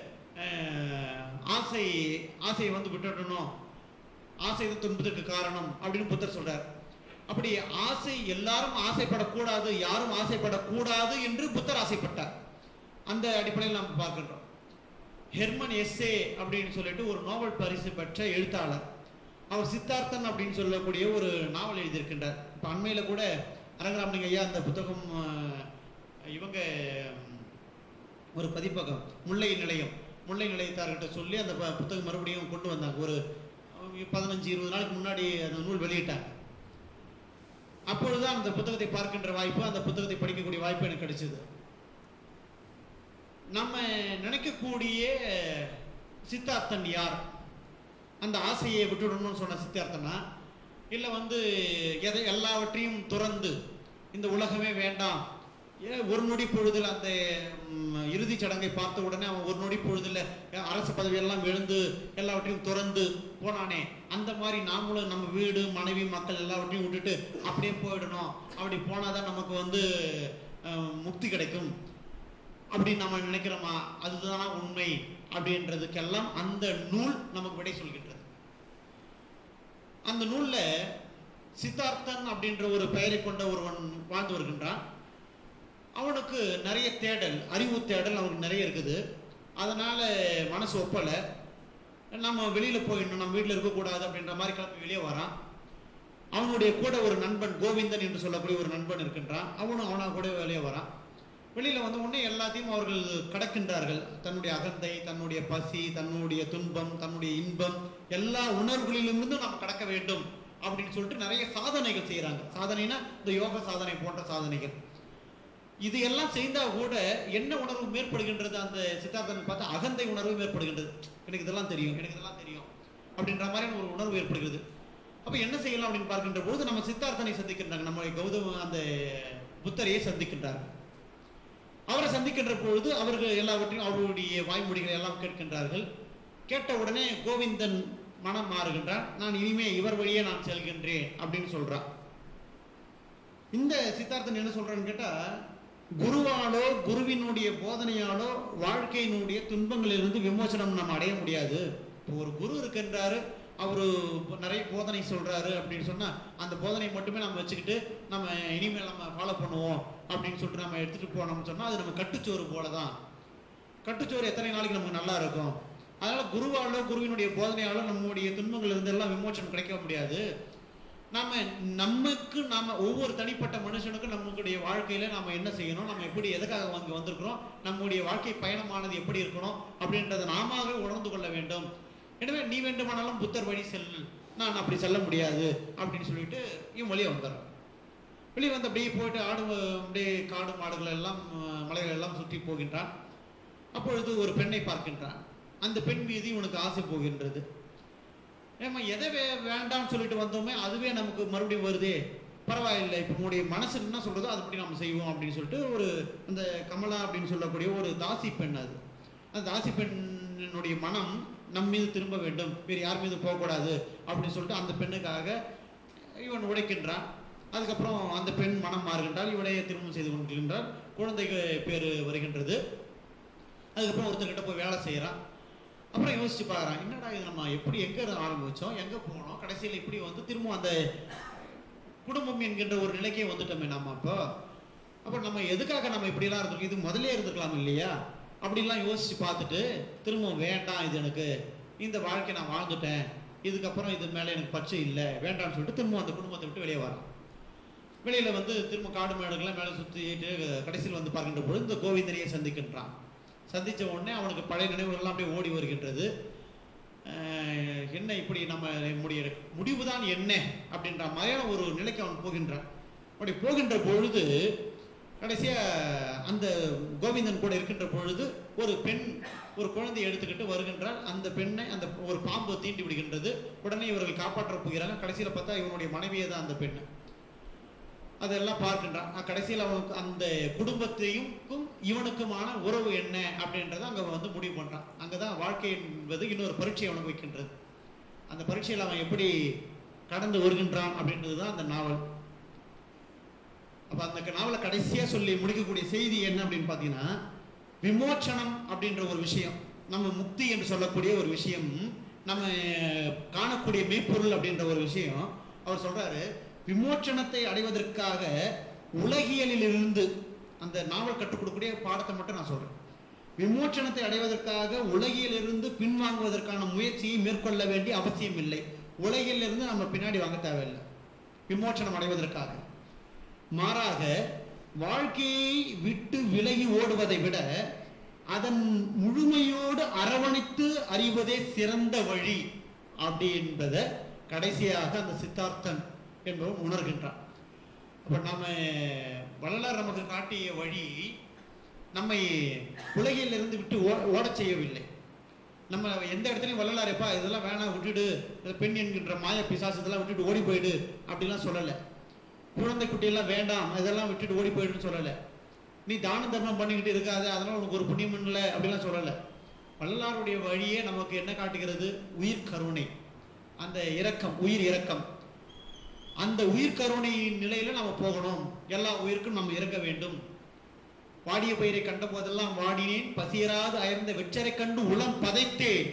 ஆசை ஆசையை வந்து விட்டுடணும், ஆசை துன்பத்திற்கு காரணம் அப்படின்னு புத்தர் சொல்றார். அப்படி ஆசை எல்லாரும் ஆசைப்படக்கூடாது, யாரும் ஆசைப்படக்கூடாது என்று புத்தர் ஆசைப்பட்டார். அந்த அடிப்படையில் நாம் பார்க்கின்றோம். ஹெர்மன் எஸ்ஸே அப்படின்னு சொல்லிட்டு ஒரு நோபல் பரிசு பெற்ற எழுத்தாளர், அவர் சித்தார்த்தன் அப்படின்னு சொல்லக்கூடிய ஒரு நாவல் எழுதியிருக்கின்றார். இப்போ அண்மையில் கூட அரங்கராமலிங்க ஐயா அந்த புத்தகம் இவங்க ஒரு பதிப்பகம் முல்லை நிலையம் முல்லை நிலையத்தார்கிட்ட சொல்லி அந்த புத்தகம் மறுபடியும் கொண்டு வந்தாங்க. ஒரு பதினஞ்சு இருபது நாளுக்கு முன்னாடி அந்த நூல் வெளியிட்டாங்க. அப்பொழுதுதான் அந்த புத்தகத்தை பார்க்கின்ற வாய்ப்பு, அந்த புத்தகத்தை படிக்கக்கூடிய வாய்ப்பு எனக்கு கிடைச்சது. நம்ம நினைக்கக்கூடிய சித்தார்த்தன் யார்? அந்த ஆசையை விட்டுடணும்னு சொன்ன சித்தார்த்தனா, இல்லை வந்து எதை எல்லாவற்றையும் துறந்து இந்த உலகமே வேண்டாம், ஒரு நொடி பொழுதில் அந்த இறுதி சடங்கை பார்த்த உடனே அவன் ஒரு நொடி பொழுதில் அரசு பதவியெல்லாம் எழுந்து எல்லாவற்றையும் துறந்து போனானே, அந்த மாதிரி நாமளும் நம்ம வீடு, மனைவி, மக்கள் எல்லாவற்றையும் விட்டுட்டு அப்படியே போயிடணும், அப்படி போனாதான் நமக்கு வந்து முக்தி கிடைக்கும் அப்படின்னு நம்ம நினைக்கிறோமா? அதுதானா உண்மை அப்படின்றதுக்கெல்லாம் அந்த நூல் நமக்கு விடை சொல்கின்றது. அந்த நூல்ல சித்தார்த்தன் அப்படின்ற ஒரு பெயரை கொண்ட ஒருவன் வாழ்ந்து வருகின்றான். அவனுக்கு நிறைய தேடல், அறிவு தேடல் அவனுக்கு நிறைய இருக்குது. அதனால மனசு ஒப்பலை, நம்ம வெளியில போயிடணும், நம்ம வீட்டில் இருக்கக்கூடாது அப்படின்ற மாதிரி கிளம்பி வெளியே வரான். அவனுடைய கூட ஒரு நண்பன் கோவிந்தன் என்று சொல்லக்கூடிய ஒரு நண்பன் இருக்கின்றான். அவனும் அவனா கூட வெளியே வரான். வெளியில வந்து உடனே எல்லாத்தையும் அவர்கள் கடக்கின்றார்கள். தன்னுடைய அகந்தை, தன்னுடைய பசி, தன்னுடைய துன்பம், தன்னுடைய இன்பம், எல்லா உணர்வுகளிலிருந்து நாம் கடக்க வேண்டும் அப்படின்னு சொல்லிட்டு நிறைய சாதனைகள் செய்யறாங்க. சாதனைனா இந்த யோக சாதனை போன்ற சாதனைகள். இது எல்லாம் செய்தா கூட என்ன உணர்வு மேற்படுகின்றது? அந்த சித்தார்த்தன் பார்த்தா அகந்தை உணர்வு மேற்படுகின்றது. எனக்கு இதெல்லாம் தெரியும், எனக்கு இதெல்லாம் தெரியும் அப்படின்ற மாதிரி ஒரு உணர்வு ஏற்படுகிறது. அப்ப என்ன செய்யலாம் அப்படின்னு பார்க்கின்ற போது நம்ம சித்தார்த்தனை சந்திக்கின்றாங்க, நம்முடைய கௌதம அந்த புத்தரையை சந்திக்கின்றார்கள். அவரை சந்திக்கின்ற பொழுது அவர்கள் எல்லாவற்றையும் அவருடைய வாய்மொழிகளை எல்லாம் கேட்கின்றார்கள். கேட்ட உடனே கோவிந்தன் மனம் மாறுகின்றான். நான் இனிமே இவர் வழியே நான் செல்கின்றேன் அப்படின்னு சொல்றான். இந்த சித்தார்த்தன் என்ன சொல்றான்னு கேட்டா, குருவாலோ குருவினுடைய போதனையாலோ வாழ்க்கையினுடைய துன்பங்களிலிருந்து விமோசனம் நம்ம அடைய முடியாது. இப்போ ஒரு குரு இருக்கின்றாரு, அவரு நிறைய போதனை சொல்றாரு அப்படின்னு சொன்னா அந்த போதனை மட்டுமே நம்ம வச்சுக்கிட்டு நம்ம இனிமேல் நம்ம ஃபாலோ பண்ணுவோம் அப்படின்னு சொல்லிட்டு நம்ம எடுத்துட்டு போனோம்னு சொன்னா அது நம்ம கட்டுச்சோறு போலதான். கட்டுச்சோறு எத்தனை நாளைக்கு நமக்கு நல்லா இருக்கும்? அதனால குருவாலோ குருவினுடைய போதனையாலோ நம்முடைய துன்பங்கள் இருந்து எல்லாம் விமோசனம் கிடைக்க முடியாது. நாம நமக்கு நாம ஒவ்வொரு தனிப்பட்ட மனுஷனுக்கும் நம்மளுடைய வாழ்க்கையில நாம என்ன செய்யணும், நம்ம எப்படி எதுக்காக வந்து வந்திருக்கிறோம், நம்முடைய வாழ்க்கை பயணமானது எப்படி இருக்கணும் அப்படின்றத நாம உணர்ந்து கொள்ள வேண்டும். எனவே நீ வேண்டுமானாலும் புத்தர் வழி செல், நான் அப்படி செல்ல முடியாது அப்படின்னு சொல்லிட்டு இவன் வெளியே வந்துடுறான். வெளியே வந்து அப்படியே போயிட்டு ஆடு அப்படியே காடு மாடுகள் எல்லாம் மலைகள் எல்லாம் சுற்றி போகின்றான். அப்பொழுது ஒரு பெண்ணை பார்க்கின்றான். அந்த பெண் மீது இவனுக்கு ஆசை போகின்றது. ஏமா எதை வே வேண்டாம்னு சொல்லிட்டு வந்தோமே அதுவே நமக்கு மறுபடியும் வருதே, பரவாயில்லை, இப்போ உங்களுடைய மனசு என்ன சொல்றதோ அதுபடி நம்ம செய்வோம் அப்படின்னு சொல்லிட்டு ஒரு அந்த கமலா அப்படின்னு சொல்லக்கூடிய ஒரு தாசி பெண், அது அந்த தாசி பெண்ணுடைய மனம் நம் மீது திரும்ப வேண்டும், வேறு யார் மீது போகக்கூடாது அப்படின்னு சொல்லிட்டு அந்த பெண்ணுக்காக இவன் உழைக்கின்றான். அதுக்கப்புறம் அந்த பெண் மனம் மாறுகின்றால், இவனையே திருமணம் செய்து கொண்டிருக்கின்றார். குழந்தைக்கு பேர் வருகின்றது. அதுக்கப்புறம் ஒருத்தர்கிட்ட போய் வேலை செய்யறான். அப்புறம் யோசிச்சு பார்க்குறான், என்னடா இது நம்ம எப்படி எங்கே ஆரம்பித்தோம், எங்கே போனோம், கடைசியில் இப்படி வந்து திரும்ப அந்த குடும்பம் என்கின்ற ஒரு நிலைக்கே வந்துட்டோமே நம்ம. அப்போ அப்போ நம்ம எதுக்காக நம்ம இப்படிலாம் இருந்திருக்கோம், இது முதலே இருந்துக்கலாம் இல்லையா அப்படின்லாம் யோசிச்சு பார்த்துட்டு திரும்ப வேண்டாம், இது எனக்கு இந்த வாழ்க்கை நான் வாழ்ந்துட்டேன், இதுக்கப்புறம் இது மேலே எனக்கு பச்சை இல்லை, வேண்டாம்னு சொல்லிட்டு திரும்ப அந்த குடும்பத்தை விட்டு வெளியே வரான். வெளியில வந்து திரும்ப காடு மேடுகள்லாம் மேலே சுற்றிட்டு கடைசியில் வந்து பார்க்கின்ற பொழுது இந்த கோவிந்தனையை சந்திக்கின்றான். சந்தித்த உடனே அவனுக்கு பழைய நினைவுகள்லாம் அப்படியே ஓடி வருகின்றது. என்ன இப்படி நம்ம நம்முடைய முடிவு தான் என்ன அப்படின்ற மாதிரியான ஒரு நிலைக்கு அவன் போகின்றான். அப்படி போகின்ற பொழுது கடைசியா அந்த கோவிந்தன் கூட இருக்கின்ற பொழுது ஒரு பெண் ஒரு குழந்தையை எடுத்துக்கிட்டு வருகின்றால். அந்த பெண்ணை அந்த ஒரு பாம்பு தீண்டி விடுகின்றது. உடனே இவர்கள் காப்பாற்ற போகிறாங்க. கடைசியில் பார்த்தா இவனுடைய மனைவியே தான் அந்த பெண்ணு. அதெல்லாம் பார்க்கின்றான். கடைசியில் அவனுக்கு அந்த குடும்பத்தையும் இவனுக்குமான உறவு என்ன அப்படின்றத அங்க வந்து முடிவு பண்றான். அங்கதான் வாழ்க்கை என்பது இன்னொரு பரீட்சை அவனுக்கு வைக்கின்றது. அந்த பரீட்சையில் அவன் எப்படி கடந்து வருகின்றான் அப்படின்றதுதான் அந்த நாவல். அப்ப அந்த நாவலை கடைசியா சொல்லி முடிக்கக்கூடிய செய்தி என்ன அப்படின்னு பாத்தீங்கன்னா, விமோச்சனம் அப்படின்ற ஒரு விஷயம், நம்ம முக்தி என்று சொல்லக்கூடிய ஒரு விஷயம், நம்ம காணக்கூடிய மெய்ப்பொருள் அப்படின்ற ஒரு விஷயம் அவர் சொல்றாரு. விமோச்சனத்தை அடைவதற்காக உலகியலில் இருந்து அந்த நாவல் கற்றுக் கொடுக்கக்கூடிய பாடத்தை மட்டும் நான் சொல்றேன். விமோச்சனத்தை அடைவதற்காக உலகிலிருந்து பின்வாங்குவதற்கான முயற்சியை மேற்கொள்ள வேண்டிய அவசியம் இல்லை. உலகிலிருந்து நம்ம பின்னாடி வாங்க தேவையில்லை விமோச்சனம் அடைவதற்காக. மாறாக வாழ்க்கையை விட்டு விலகி ஓடுவதை விட அதன் முழுமையோடு அரவணைத்து அறிவதே சிறந்த வழி அப்படி என்பதை கடைசியாக அந்த சித்தார்த்தன் என்பவன் உணர்கின்றான். அப்ப நம்ம வள்ளலார் நமக்கு காட்டிய வழி நம்மை உலகில் இருந்து விட்டு ஓட செய்யவில்லை. நம்ம எந்த இடத்துலையும் வள்ளலார் எப்பா இதெல்லாம் வேணாம் விட்டுடு, பெண் என்கின்ற மாய பிசாசு இதெல்லாம் விட்டுட்டு ஓடி போயிடு அப்படிலாம் சொல்லலை. குழந்தை குட்டியெல்லாம் வேண்டாம் இதெல்லாம் விட்டுட்டு ஓடி போயிடுன்னு சொல்லலை. நீ தான தர்மம் பண்ணிக்கிட்டு இருக்காது அதெல்லாம் உனக்கு ஒரு புண்ணியம் இல்லை அப்படிலாம் சொல்லலை. வள்ளலாருடைய வழியே நமக்கு என்ன காட்டுகிறது? உயிர் கருணை, அந்த இரக்கம், உயிர் இரக்கம். அந்த உயிர் கருணை நிலையில நம்ம போகணும். எல்லா உயிருக்கும் நம்ம இறக்க வேண்டும். வாடிய பயிரை கண்ட போதெல்லாம் வாடினேன், பசியராது அயர்ந்த வெச்சரை கண்டு உளம் பதைத்தேன்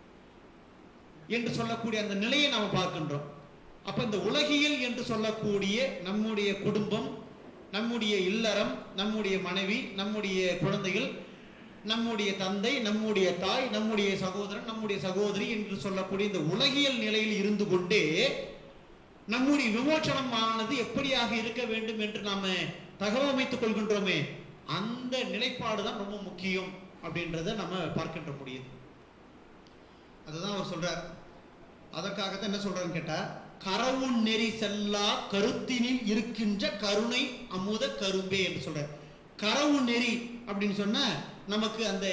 என்று சொல்லக்கூடிய அந்த நிலையை நாம் பார்க்கின்றோம். அப்ப இந்த உலகியல் என்று சொல்லக்கூடிய நம்முடைய குடும்பம், நம்முடைய இல்லறம், நம்முடைய மனைவி, நம்முடைய குழந்தைகள், நம்முடைய தந்தை, நம்முடைய தாய், நம்முடைய சகோதரன், நம்முடைய சகோதரி என்று சொல்லக்கூடிய இந்த உலகியல் நிலையில் இருந்து கொண்டே நம்முடைய விமோச்சனமானது எப்படியாக இருக்க வேண்டும் என்று நாம தகவமைத்துக் கொள்கின்றோமே, அந்த நிலைப்பாடுதான் ரொம்ப முக்கியம் அப்படின்றத நம்ம பார்க்கின்ற முடியுது. அதுதான் அவர் சொல்றார். அதற்காகத்தான் என்ன சொல்றாருன்னு கேட்டா, கரவுன் நெறி செல்லா கருத்தினில் இருக்கின்ற கருணை அமுத கரும்பே என்று சொல்றார். கரவு நெறி அப்படின்னு சொன்னா நமக்கு அந்த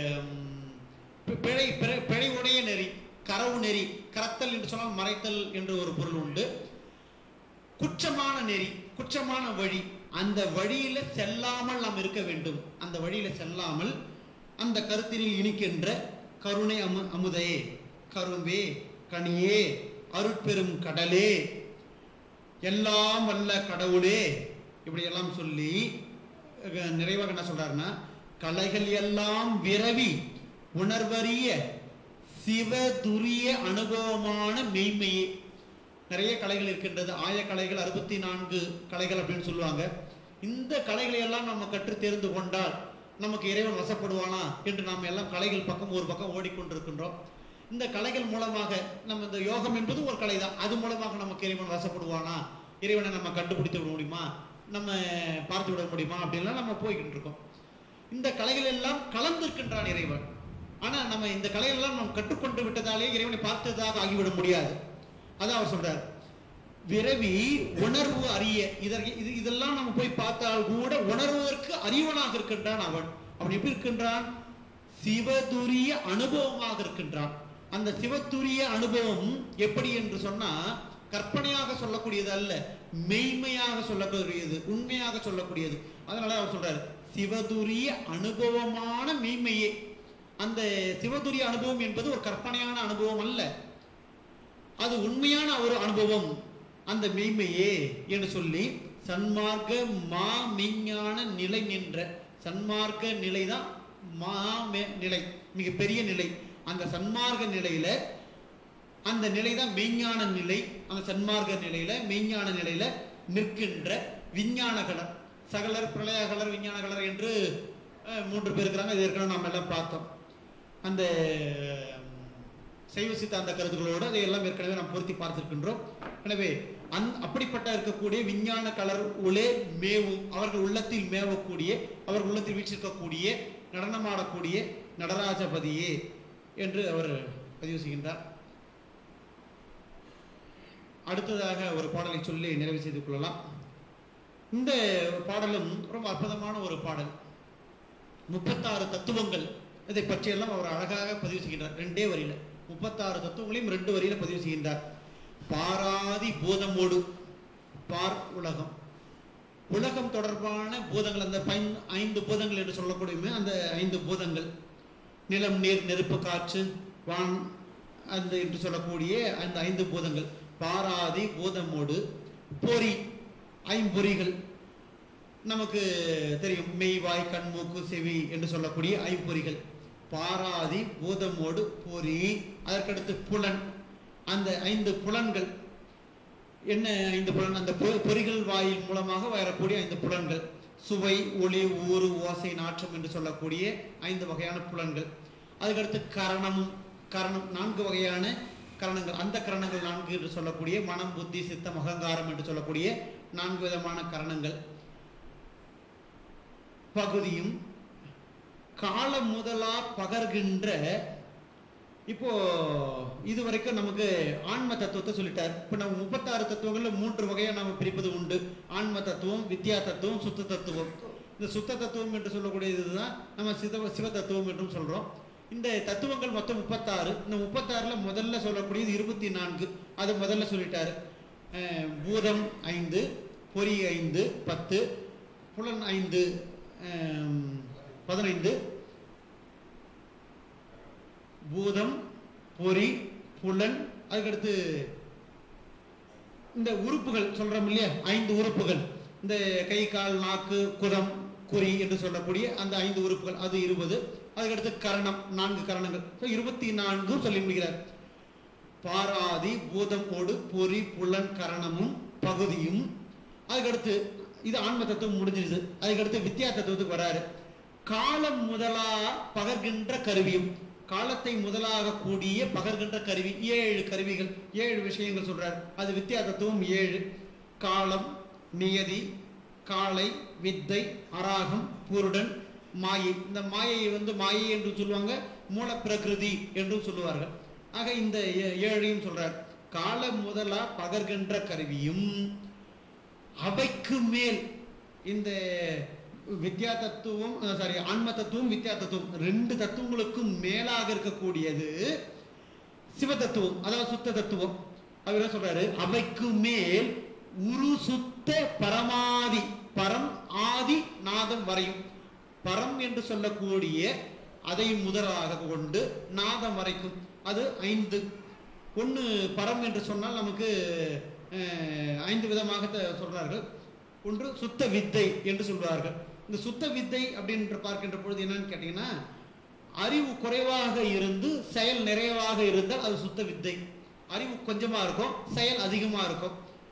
பிழை பிழை உடைய நெறி, கரவு நெறி, கரத்தல் என்று சொன்னால் மறைத்தல் என்று ஒரு பொருள் உண்டு. குற்றமான நெறி, குற்றமான வழி, அந்த வழியில செல்லாமல் நாம் இருக்க வேண்டும். அந்த வழியில செல்லாமல் அந்த கருத்தினில் இனிக்கின்ற கருணை அமு அமுதையே, கரும்பே, கனியே, அருட்பெரும் கடலே, எல்லாம் வல்ல கடவுளே, இப்படி எல்லாம் சொல்லி நிறைவாக என்ன சொல்றாருன்னா, கலைகள் எல்லாம் விரவி உணர்வறிய சிவதுரிய அனுபவமான மெய்மையே. நிறைய கலைகள் இருக்கின்றது. ஆய கலைகள், அறுபத்தி நான்கு கலைகள் அப்படின்னு சொல்லுவாங்க. இந்த கலைகளை எல்லாம் நம்ம கற்று தெரிந்து கொண்டால் நமக்கு இறைவன் வசப்படுவானா என்று நாம் எல்லாம் கலைகள் பக்கம் ஒரு பக்கம் ஓடிக்கொண்டிருக்கின்றோம். இந்த கலைகள் மூலமாக நம்ம இந்த யோகம் என்பது ஒரு கலை தான். அது மூலமாக நமக்கு இறைவன் வசப்படுவானா, இறைவனை நம்ம கண்டுபிடித்து விட முடியுமா, நம்ம பார்த்து விட முடியுமா அப்படின்லாம் நம்ம போய்கிட்டு இருக்கோம். இந்த கலைகள் எல்லாம் கலந்திருக்கின்றான் இறைவன். ஆனா நம்ம இந்த கலைகள் எல்லாம் நம்ம கற்றுக்கொண்டு விட்டதாலே இறைவனை பார்த்ததாக ஆகிவிட முடியாது. அதான் அவர் சொல்றார், விரவி உணர்வு அறிய. இதற்கு இது இதெல்லாம் நம்ம போய் பார்த்தால் கூட உணர்வதற்கு அறிவனாக இருக்கின்றான் அவன். அவன் எப்படி இருக்கின்றான்? சிவதுரிய அனுபவமாக இருக்கின்றான். அந்த சிவத்துரிய அனுபவம் எப்படி என்று சொன்னா கற்பனையாக சொல்லக்கூடியது அல்ல, மெய்மையாக சொல்லக்கூடியது, உண்மையாக சொல்லக்கூடியது. அதனால அவர் சொல்றாரு சிவதுரிய அனுபவமான மெய்மையே. அந்த சிவதுரிய அனுபவம் என்பது ஒரு கற்பனையான அனுபவம் அல்ல, அது உண்மையான ஒரு அனுபவம், அந்த மெய்மையே என்று சொல்லி சன்மார்க்க மா மெய்ஞான நிலை நின்ற சன்மார்க்க நிலைதான் மா நிலை, மிக பெரிய நிலை. அந்த சன்மார்க்க நிலையில அந்த நிலைதான் மெய்ஞான நிலை. அந்த சன்மார்க்க நிலையில மெய்ஞான நிலையில நிற்கின்ற விஞ்ஞான கலர், சகலர், பிரளயகலர், விஞ்ஞான கலர் என்று மூன்று பேர் இருக்கிறாங்க. இது ஏற்கனவே நாம் எல்லாம் பார்த்தோம். அந்த சைவ சித்தாந்த கருத்துக்களோடு அதையெல்லாம் ஏற்கனவே நாம் பொருத்தி பார்த்திருக்கின்றோம். எனவே அந் அப்படிப்பட்ட இருக்கக்கூடிய விஞ்ஞான கலர் உலே மேவும் அவர்கள் உள்ளத்தில் மேவக்கூடிய அவர்கள் உள்ளத்தில் வீற்றிருக்கக்கூடிய நடனமாடக்கூடிய நடராஜபதியே என்று அவர் பதிவு செய்கின்றார். அடுத்ததாக ஒரு பாடலை சொல்லி நிறைவு செய்து கொள்ளலாம். இந்த பாடலும் ரொம்ப அற்புதமான ஒரு பாடல். முப்பத்தாறு தத்துவங்கள் இதை பற்றியெல்லாம் அவர் அழகாக பதிவு செய்கின்றார். ரெண்டே வரியில முப்பத்தாறு தத்துவங்களையும் ரெண்டு வரியில பதிவு செய்கின்றார். பாராதி பூதமோடு, பார் உலகம், உலகம் தொடர்பான பூதங்கள், அந்த ஐந்து பூதங்கள் என்று சொல்லக்கூடிய அந்த ஐந்து பூதங்கள், நிலம், நீர், நெருப்பு, காற்று, வான் அந்த என்று சொல்லக்கூடிய அந்த ஐந்து பூதங்கள், பாராதி பூதமோடு, பொறி, ஐம்பொறிகள் நமக்கு தெரியும், மெய், வாய், கண், மூக்கு, செவி என்று சொல்லக்கூடிய ஐம்பொறிகள், பாராதி பூதமோடு பொறி, அதற்கடுத்து புலன், அந்த ஐந்து புலன்கள் என்ன? ஐந்து புலன், அந்த பொறிகள் வாயில் மூலமாக வரக்கூடிய ஐந்து புலன்கள், சுவை, ஒளி, ஊறு, ஓசை, நாற்றம் என்று சொல்லக்கூடிய ஐந்து வகையான புலன்கள். அதுக்கடுத்து கரணமும், கரணம் நான்கு வகையான கரணங்கள், அந்த கரணங்கள் நான்கு என்று சொல்லக்கூடிய மனம், புத்தி, சித்தம், அகங்காரம் என்று சொல்லக்கூடிய நான்கு விதமான கரணங்கள். பகுதியும் காலம் முதலா பகர்கின்ற, இப்போ இதுவரைக்கும் நமக்கு ஆன்ம தத்துவத்தை சொல்லிட்டார். இப்ப நம்ம முப்பத்தாறு தத்துவங்கள்ல மூன்று வகையா நாம பிரிப்பது உண்டு. ஆன்ம தத்துவம், வித்யா தத்துவம், சுத்த தத்துவம். இந்த சுத்த தத்துவம் என்று சொல்லக்கூடிய இதுதான் நம்ம சிவ சிவ தத்துவம் என்றும் சொல்றோம். இந்த தத்துவங்கள் மொத்தம் முப்பத்தாறு. இந்த முப்பத்தாறுல முதல்ல சொல்லக்கூடியது இருபத்தி நான்கு. அது முதல்ல சொல்லிட்டாரு. பூதம் ஐந்து, பொறி ஐந்து, பத்து, புலன் ஐந்து, பதினைந்து. பூதம், பொறி, புலன், அதுக்கடுத்து இந்த உறுப்புகள் சொல்றோம் இல்லையா, ஐந்து உறுப்புகள், இந்த கை, கால், நாக்கு, குதம், குறி என்று சொல்லக்கூடிய அந்த ஐந்து உறுப்புகள், அது இருபது. அதுக்கடுத்து கரணம், நான்கு கரணங்கள், இருபத்தி நான்கு சொல்லி முடிகிறார். பாராதி பூதமோடு பொறி, புலன், கரணமும் பகுதியும். அதுக்கடுத்து இது ஆன்ம தத்துவம் முடிஞ்சிருது. அதுக்கடுத்து வித்யா தத்துவத்துக்கு வராரு. காலம் முதலா பகர்கின்ற கருவியும், காலத்தை முதலாக கூடிய பகர்கின்ற கருவி, ஏழு கருவிகள், ஏழு விஷயங்கள் சொல்றார். அது வித்யா தத்துவம் ஏழு. காலம், நியதி, காலை, வித்தை, அராகம், புருடன், மாயை. இந்த மாயையை வந்து மாயை என்று சொல்லுவாங்க, மூல பிரகிருதி என்றும் சொல்லுவார்கள். ஆக இந்த ஏழையும் சொல்றார். காலம் முதலா பகர்கின்ற கருவியும், அவைக்கு மேல் இந்த வித்யா தத்துவம், சாரி ஆன்ம தத்துவம், வித்யா தத்துவம் ரெண்டு தத்துவங்களுக்கும் மேலாக இருக்கக்கூடியது சிவ தத்துவம், அதாவது சுத்த தத்துவம். அவர் என்ன சொல்றாரு? அவைக்கு மேல் உரு சுத்த பரமாதி, பரம் ஆதி நாதம் வரையும், பரம் என்று சொல்லக்கூடிய அதை முதலாக கொண்டு நாதம் வரைக்கும், அது ஐந்து. ஒன்று பரம் என்று சொன்னால் நமக்கு ஐந்து விதமாக சொல்றார்கள். ஒன்று சுத்த வித்தை என்று சொல்வார்கள். இந்த சுத்த வித்தை அப்படின்னு பார்க்கின்ற பொழுது என்னன்னு கேட்டீங்கன்னா, அறிவு குறைவாக இருந்து செயல் நிறைவாக இருந்தால் அது சுத்த வித்தை. அறிவு கொஞ்சமா இருக்கும், செயல் அதிகமா இருக்கும்.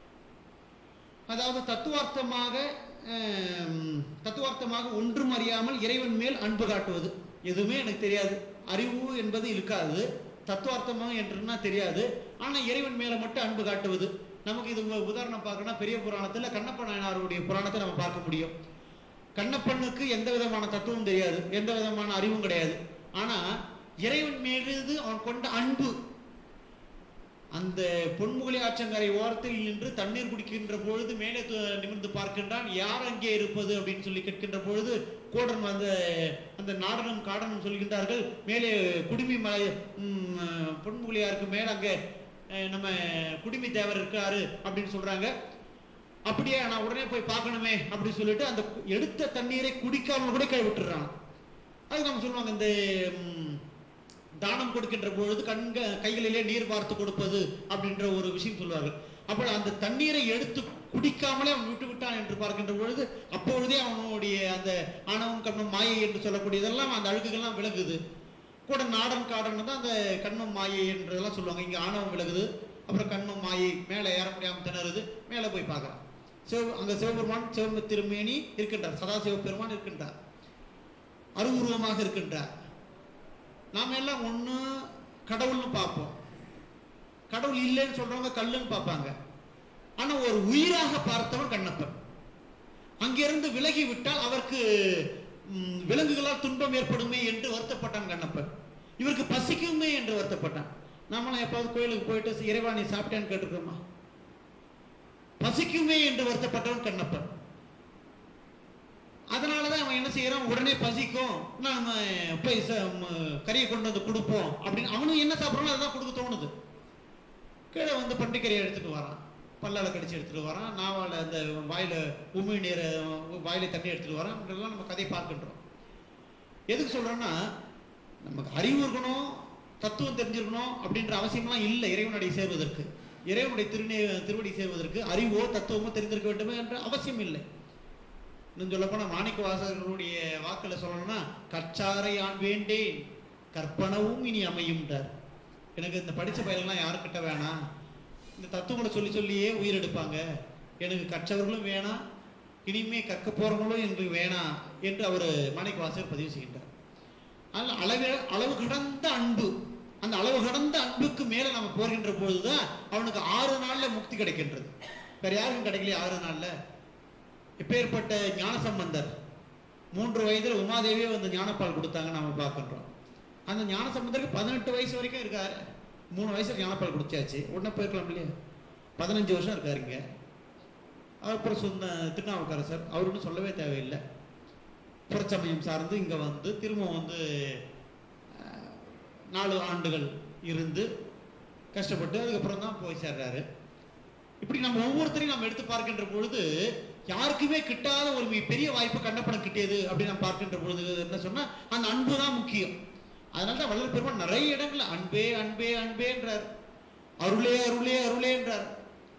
அதாவது தத்துவார்த்தமாக தத்துவார்த்தமாக ஒன்றும் அறியாமல் இறைவன் மேல் அன்பு காட்டுவது. எதுவுமே எனக்கு தெரியாது, அறிவு என்பது இருக்காது, தத்துவார்த்தமாக என்றுனா தெரியாது, ஆனா இறைவன் மேல மட்டும் அன்பு காட்டுவது. நமக்கு இது உதாரணம் பார்க்கணும். பெரிய புராணத்துல கண்ணப்ப நாயனாருடைய புராணத்தை நம்ம பார்க்க முடியும். கண்ணப்பனுக்கு எந்த விதமான தத்துவம் தெரியாது, எந்த விதமான அறிவும் கிடையாது. ஆனா இறைவன் மீது அவன் கொண்ட அன்பு, அந்த பொன்முகலி ஆற்றங்கரை ஓரத்தில் நின்று தண்ணீர் குடிக்கின்ற பொழுது மேலே நிமிர்ந்து பார்க்கின்றான். யார் அங்கே இருப்பது அப்படின்னு சொல்லி கேட்கின்ற பொழுது கோடன் அந்த அந்த நாடனும் காடனும் சொல்கின்றார்கள், மேலே குடுமி மலை பொன்முகலியாருக்கு மேல அங்கே நம்ம குடுமி தேவர் இருக்காரு அப்படின்னு சொல்றாங்க. அப்படியே நான் உடனே போய் பார்க்கணுமே அப்படின்னு சொல்லிட்டு அந்த எடுத்த தண்ணீரை குடிக்காமல் கூட கை விட்டுறான். அது நம்ம சொல்லுவாங்க, இந்த தானம் கொடுக்கின்ற பொழுது கண்க கைகளிலே நீர் பார்த்து கொடுப்பது அப்படின்ற ஒரு விஷயம் சொல்லுவார்கள். அப்போ அந்த தண்ணீரை எடுத்து குடிக்காமலே அவன் விட்டு விட்டான் என்று பார்க்கின்ற பொழுது அப்பொழுதே அவனுடைய அந்த ஆணவம், கண்மம், மாயை என்று சொல்லக்கூடியதெல்லாம் அந்த அழுக்குகள்லாம் விலகுது. கூட நாடன் காடன் தான் அந்த கண்மம், மாயை என்றதெல்லாம் சொல்லுவாங்க. இங்க ஆணவம் விலகுது, அப்புறம் கண்மம், மாயை மேலே ஏற முடியாமல் திணறுது. மேலே போய் பார்க்கலாம், சிவ அங்க சிவபெருமான் சிவ திருமேனி இருக்கின்றார், சதாசிவ பெருமான் இருக்கின்றார், அருவுருவமாக இருக்கின்றார். நாம எல்லாம் ஒண்ணு கடவுள்னு பார்ப்போம், கடவுள் இல்லைன்னு சொல்றவங்க கல்லுன்னு பார்ப்பாங்க. ஆனா ஒரு உயிராக பார்த்தவன் கண்ணப்பன். அங்கிருந்து விலகி விட்டால் அவருக்கு விலங்குகளால் துன்பம் ஏற்படுமே என்று வருத்தப்பட்டான் கண்ணப்பன். இவருக்கு பசிக்குமே என்று வருத்தப்பட்டான். நம்மளாம் எப்பாவது கோயிலுக்கு போயிட்டு இறைவா நீ சாப்பிட்டேன்னு கேட்டுக்கிறோமா? பசிக்குமே என்று வருத்தப்பட்டவன் கண்ணப்பன். அதனாலதான் அவன் என்ன செய்யறான், உடனே பசிக்கும் நாம போய் கறியை கொண்டு வந்து கொடுப்போம் அப்படின்னு அவனும் என்ன சாப்பிடறானோ அதுதான் கொடுக்க தோணுது. கீழே வந்து பண்டிகரையை எடுத்துட்டு வரான், பல்லால கடிச்சு எடுத்துட்டு வரான், நாவால அந்த வாயில உமி நீரை வாயில தண்ணி எடுத்துட்டு வரான். இதெல்லாம் நம்ம கதையை பார்க்கின்றோம். எதுக்கு சொல்றோம்னா, நமக்கு அறிவு இருக்கணும், தத்துவம் தெரிஞ்சிருக்கணும் அப்படின்ற அவசியம்லாம் இல்லை இறைவனுடைய சேர்வதற்கு. இறைவனுடைய திருநே திருவடி சேர்வதற்கு அறிவோ தத்துவமோ தெரிந்திருக்க வேண்டுமே என்ற அவசியம் இல்லை. இன்னும் சொல்ல போனா மாணிக்க வாசகர்களுடைய வாக்குல சொல்லணும்னா, கற்றாரை ஆண் வேண்டேன் கற்பனவும் இனி அமையும்ன்றார். எனக்கு இந்த படிச்ச பயிரெல்லாம் யாருக்கிட்ட வேணாம், இந்த தத்துவங்களை சொல்லி சொல்லியே உயிர் எடுப்பாங்க, எனக்கு கற்றவர்களும் வேணாம், இனிமே கற்க போறவங்களும் எனக்கு வேணாம் என்று அவர் மாணிக்க வாசகர் பதிவு செய்கின்றார். அதனால அளவு அளவு கடந்த அன்பு, அந்த அளவு கடந்த அன்புக்கு மேல நம்ம போகின்ற பொழுதுதான் அவனுக்கு ஆறு நாள்ல முக்தி கிடைக்கின்றது. வேற யாருக்கும் கிடைக்கலையே ஆறு நாள்ல. எப்பேற்பட்ட ஞானசம்பந்தர் மூன்று வயதுல உமாதேவியே வந்து ஞானப்பால் கொடுத்தாங்க நாம பார்க்கின்றோம். அந்த ஞானசம்பந்தருக்கு பதினெட்டு வயசு வரைக்கும் இருக்காரு. மூணு வயசுல ஞானப்பால் குடிச்சாச்சு, உடனே போயிருக்கலாம் இல்லையா? பதினஞ்சு வருஷம் இருக்காருங்க. அப்புறம் சொன்ன திருநாவுக்கரசர், அவருன்னு சொல்லவே தேவையில்லை, புறச்சமயம் சார்ந்து இங்க வந்து திரும்ப வந்து நாலு ஆண்டுகள் இருந்து கஷ்டப்பட்டு அதுக்கப்புறம் தான் போய் சேர்றாரு. இப்படி நம்ம ஒவ்வொருத்தரையும் நம்ம எடுத்து பார்க்கின்ற பொழுது யாருக்குமே கிட்டாத ஒரு பெரிய வாய்ப்பு கண்ணப்படம் கிட்டியது அப்படின்னு நம்ம பார்க்கின்ற பொழுது என்ன சொன்னா, அந்த அன்பு தான் முக்கியம். அதனாலதான் வள்ளல் பெருமான் நிறைய இடங்கள்ல அன்பே அன்பே அன்பே என்றார், அருளே அருளே அருளே என்றார்.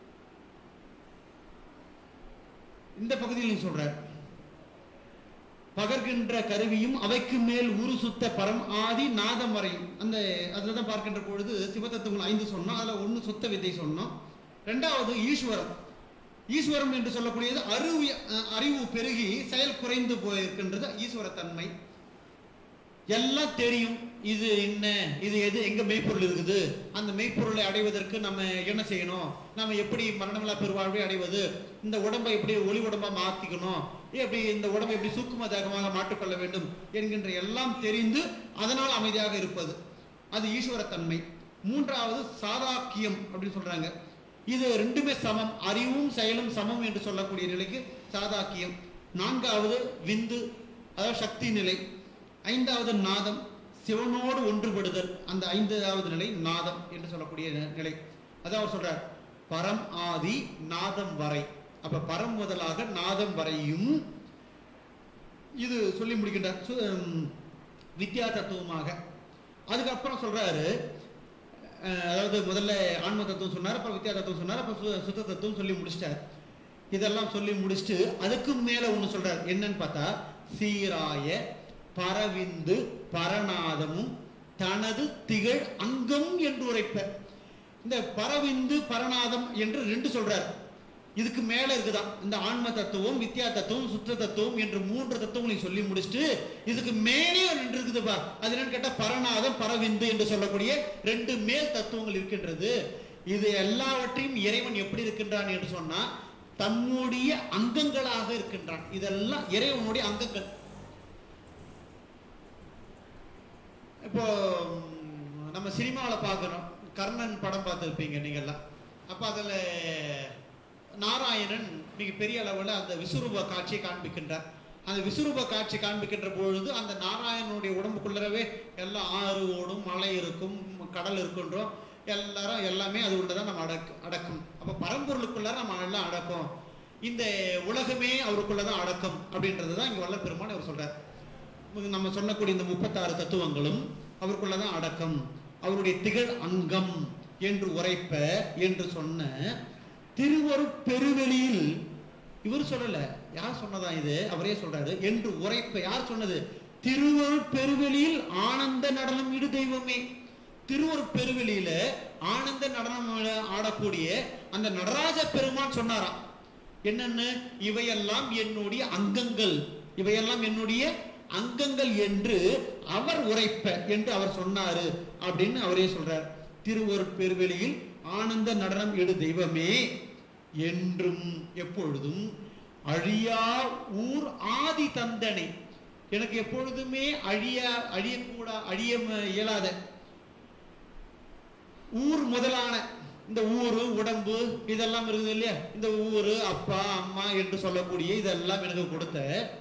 இந்த பகுதியில் சொல்றார், பகர்கின்ற கருவியும் அவைக்கு மேல் உரு சுத்த பரம் ஆதி நாதம் வரையும். அந்த அதுலதான் பார்க்கின்ற பொழுது சிவதத்துவங்கள் ஐந்து சொன்னோம். அதுல ஒண்ணு சுத்த வித்தை சொன்னோம். ரெண்டாவது ஈஸ்வரம். ஈஸ்வரம் என்று சொல்லக்கூடியது அறிவு அறிவு பெருகி செயல் குறைந்து போயிருக்கின்றது ஈஸ்வர தன்மை. எல்லாம் தெரியும், இது என்ன, இது எது, எங்க மெய்ப்பொருள் இருக்குது, அந்த மெய்ப்பொருளை அடைவதற்கு நம்ம என்ன செய்யணும், நம்ம எப்படி மரணமில்லா பெருவாழ்வை அடைவது, இந்த உடம்பை எப்படி ஒளி உடம்பா மாத்திக்கணும், எப்படி இந்த உடம்பை எப்படி சூக்கும தேகமாக மாற்றிக்கொள்ள வேண்டும் என்கின்ற எல்லாம் தெரிந்து அதனால் அமைதியாக இருப்பது, அது ஈஸ்வரத்தன்மை. மூன்றாவது சாதாக்கியம் அப்படின்னு சொல்றாங்க. இது ரெண்டுமே சமம், அறிவும் செயலும் சமம் என்று சொல்லக்கூடிய நிலைக்கு சாதாக்கியம். நான்காவது விந்து, அதாவது சக்தி நிலை. ஐந்தாவது நாதம், சிவனோடு ஒன்றுபடுதல், அந்த ஐந்தாவது நிலை நாதம் என்று சொல்லக்கூடிய நிலை. அதான் அவர் சொல்றார், பரம் ஆதி நாதம் வரை. அப்ப பரம் முதலாக நாதம் வரையும் இது சொல்லி முடிக்கின்றார் வித்யா தத்துவமாக. அதுக்கப்புறம் சொல்றாரு, அதாவது முதல்ல ஆன்ம தத்துவம் சொன்னார், அப்புறம் வித்யா தத்துவம் சொன்னார், அப்புறம் சுத்த தத்துவம் சொல்லி முடிச்சிட்டார். இதெல்லாம் சொல்லி முடிச்சுட்டு அதுக்கு மேல ஒண்ணு சொல்றார், என்னன்னு பார்த்தா, சீராய பரவிந்து பரநாதமும் தனது திகழ் அங்கம் என்று உரைப்ப. இந்த பரவிந்து பரநாதம் என்று ரெண்டு சொல்றார். இதுக்கு மேல இருக்குதான் இந்த ஆன்ம தத்துவம், வித்யா தத்துவம், சுத்த தத்துவம் என்று மூன்று தத்துவங்களையும் சொல்லி முடிச்சுட்டு இதுக்கு மேலே ரெண்டு இருக்குதுப்பா. அது என்னன்னு கேட்டா பரநாதம் பரவிந்து என்று சொல்லக்கூடிய ரெண்டு மேல் தத்துவங்கள் இருக்கின்றது. இது எல்லாவற்றையும் இறைவன் எப்படி இருக்கின்றான் என்று சொன்னா, தம்முடைய அங்கங்களாக இருக்கின்றான். இதெல்லாம் இறைவனுடைய அங்கங்கள். இப்போ நம்ம சினிமாவில் பார்க்கணும், கர்ணன் படம் பார்த்துருப்பீங்க நீங்கள்லாம். அப்போ அதில் நாராயணன் மிக பெரிய அளவில் அந்த விஸ்வரூப காட்சியை காண்பிக்கின்றார். அந்த விஸ்வரூப காட்சி காண்பிக்கின்ற பொழுது அந்த நாராயணனுடைய உடம்புக்குள்ளரவே எல்லாம் ஆறு ஓடும், மலை இருக்கும், கடல் இருக்குன்றோம், எல்லாரும் எல்லாமே அது உள்ளதான் நம்ம அடக்கு அடக்கும் அப்போ பரம்பொருளுக்குள்ள நம்ம எல்லாம் அடக்கும், இந்த உலகமே அவருக்குள்ளதான் அடக்கம் அப்படின்றது தான் இங்கே வள்ளல் பெருமான் அவர் சொல்றார். நம்ம சொல்லக்கூடிய இந்த முப்பத்தாறு தத்துவங்களும் அவருக்குள்ளதான் அடக்கம், அவருடைய திகழ் அங்கம் என்று உரைப்ப என்று சொன்ன திருவருட் பெருவெளியில், இவர் சொல்லல, யார் சொன்னதா இது, அவரே சொல்றாரு, என்று உரைப்ப. யார் சொன்னது? திருவருட் பெருவெளியில் ஆனந்த நடனம் இடு தெய்வமே. திருவருட் பெருவெளியில ஆனந்த நடனம் ஆடக்கூடிய அந்த நடராஜ பெருமான் சொன்னாராம். என்னன்னு? இவையெல்லாம் என்னுடைய அங்கங்கள், இவையெல்லாம் என்னுடைய அங்கங்கள் என்று அவர் உரைப்ப என்று அவர் சொன்னாரு அப்படின்னு அவரே சொல்றார். திருவருட் பெருவெளியில் ஆனந்த நடனம் எடு தெய்வமே என்றும் எப்பொழுதும் அழியா ஊர் ஆதி தந்தனை, எனக்கு எப்பொழுதுமே அழிய அழியக்கூட அழிய இயலாத ஊர் முதலான இந்த ஊரு உடம்பு இதெல்லாம் இருக்குது இல்லையா, இந்த ஊரு அப்பா அம்மா என்று சொல்லக்கூடிய இதெல்லாம் எனக்கு கொடுத்த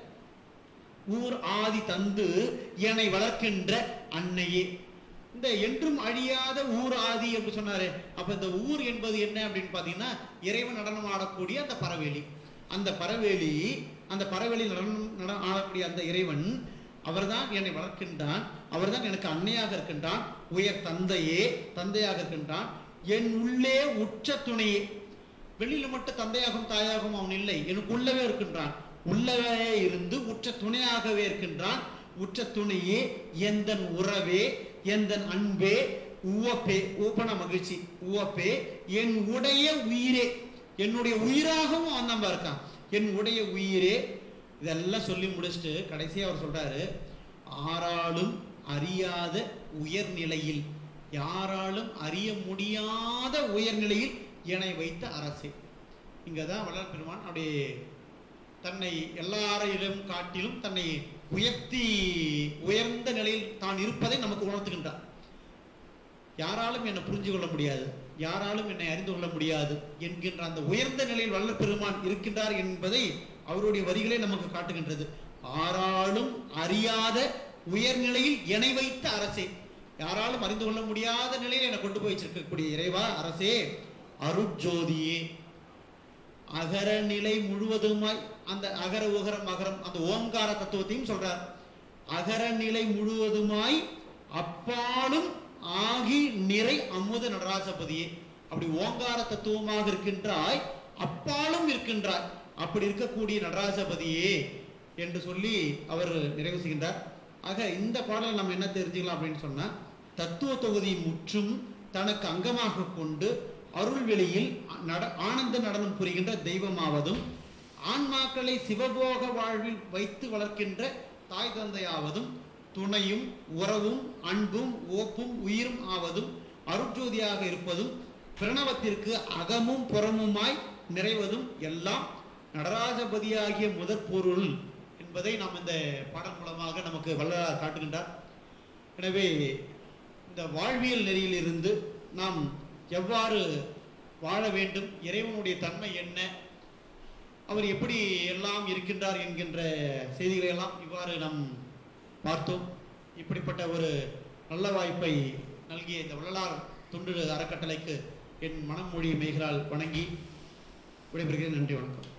ஊர் ஆதி தந்து என்னை வளர்க்கின்ற அன்னையே. இந்த என்றும் அழியாத ஊர் ஆதி என்று சொன்னாரு. அப்ப இந்த ஊர் என்பது என்ன அப்படின்னு பாத்தீங்கன்னா இறைவன் நடனம் ஆடக்கூடிய அந்த பரவேலி. அந்த பரவேலி அந்த பரவேலி நடனம் நட ஆடக்கூடிய அந்த இறைவன் அவர்தான் என்னை வளர்க்கின்றான், அவர்தான் எனக்கு அன்னையாக இருக்கின்றான், உயர் தந்தையே தந்தையாக இருக்கின்றான், என் உள்ளே உச்ச துணையே. வெளியில மட்டும் தந்தையாகவும் தாயாகவும் அவன் இல்லை, எனக்கு உள்ளவே இருக்கின்றான், உள்ளவே இருந்து உச்ச துணையாகவே இருக்கின்றான். உச்ச துணையே, எந்தன் உறவே, எந்தன் அன்பே, உவப்பே, ஊப்பன மகிழ்ச்சி, உவப்பே, என் உடைய உயிரே, என்னுடைய உயிராகவும் அவன் தான் இருக்கான், என் உடைய உயிரே. இதெல்லாம் சொல்லி முடிச்சுட்டு கடைசியா அவர் சொல்றாரு, ஆராலும் அறியாத உயர்நிலையில், யாராலும் அறிய முடியாத உயர்நிலையில் என்னை வைத்த அரசே. இங்கதான் வள்ளல் பெருமான் அப்படியே தன்னை எல்லாரையிலும் காட்டிலும் தன்னை உயர்த்தி உயர்ந்த நிலையில் தான் இருப்பதை நமக்கு உணர்த்துகின்றார். யாராலும் என்னை புரிஞ்சு கொள்ள முடியாது, யாராலும் என்னை அறிந்து கொள்ள முடியாது என்கின்ற அந்த உயர்ந்த நிலையில் வள்ளல் பெருமான் இருக்கின்றார் என்பதை அவருடைய வரிகளே நமக்கு காட்டுகின்றது. ஆராலும் அறியாத உயர்நிலையில் என்னை வைத்த அரசே, யாராலும் அறிந்து கொள்ள முடியாத நிலையில் என்னை கொண்டு போய் வச்சிருக்கக்கூடிய இறைவா அரசே, அருட்ஜோதியே. அகர நிலை முழுவதுமாய், அந்த அகர உகரம் அகரம் அந்த ஓங்கார தத்துவத்தையும் சொல்றார். அகர நிலை முழுவதுமாய் அப்பாலும் ஆகி நிறை அமுத நடராசபதியே. அப்படி ஓங்கார தத்துவமாக இருக்கின்றாய், அப்பாலும் இருக்கின்றாய், அப்படி இருக்கக்கூடிய நடராசபதியே என்று சொல்லி அவர் நிறைவு செய்கின்றார். ஆக இந்த பாடல் நம்ம என்ன தெரிஞ்சுக்கலாம் அப்படின்னு சொன்னா, தத்துவ தொகுதி முற்றும் தனக்கு அங்கமாக கொண்டு அருள்வெளியில் நட ஆனந்த நடனம் புரிகின்ற தெய்வமாவதும், ஆன்மாக்களை சிவபோக வாழ்வில் வைத்து வளர்க்கின்ற தாய் தந்தையாவதும், துணையும் உறவும் அன்பும் ஓப்பும் உயிரும் ஆவதும், அருட்ஜோதியாக இருப்பதும், பிரணவத்திற்கு அகமும் புறமுமாய் நிறைவதும் எல்லாம் நடராஜபதியாகிய முதற் பொருள் என்பதை நாம் இந்த பாடல் மூலமாக நமக்கு வள்ளலார் காட்டுகின்றார். எனவே இந்த வாழ்வியல் நெறியிலிருந்து நாம் எவ்வாறு வாழ வேண்டும், இறைவனுடைய தன்மை என்ன, அவர் எப்படி எல்லாம் இருக்கின்றார் என்கின்ற செய்திகளை எல்லாம் இவ்வாறு நாம் பார்த்தோம். இப்படிப்பட்ட ஒரு நல்ல வாய்ப்பை நல்கிய இந்த வள்ளலார் தொண்டு அறக்கட்டளைக்கு என் மனம் மொழி மெய்களால் வணங்கி விடைபெறுகிறேன். நன்றி, வணக்கம்.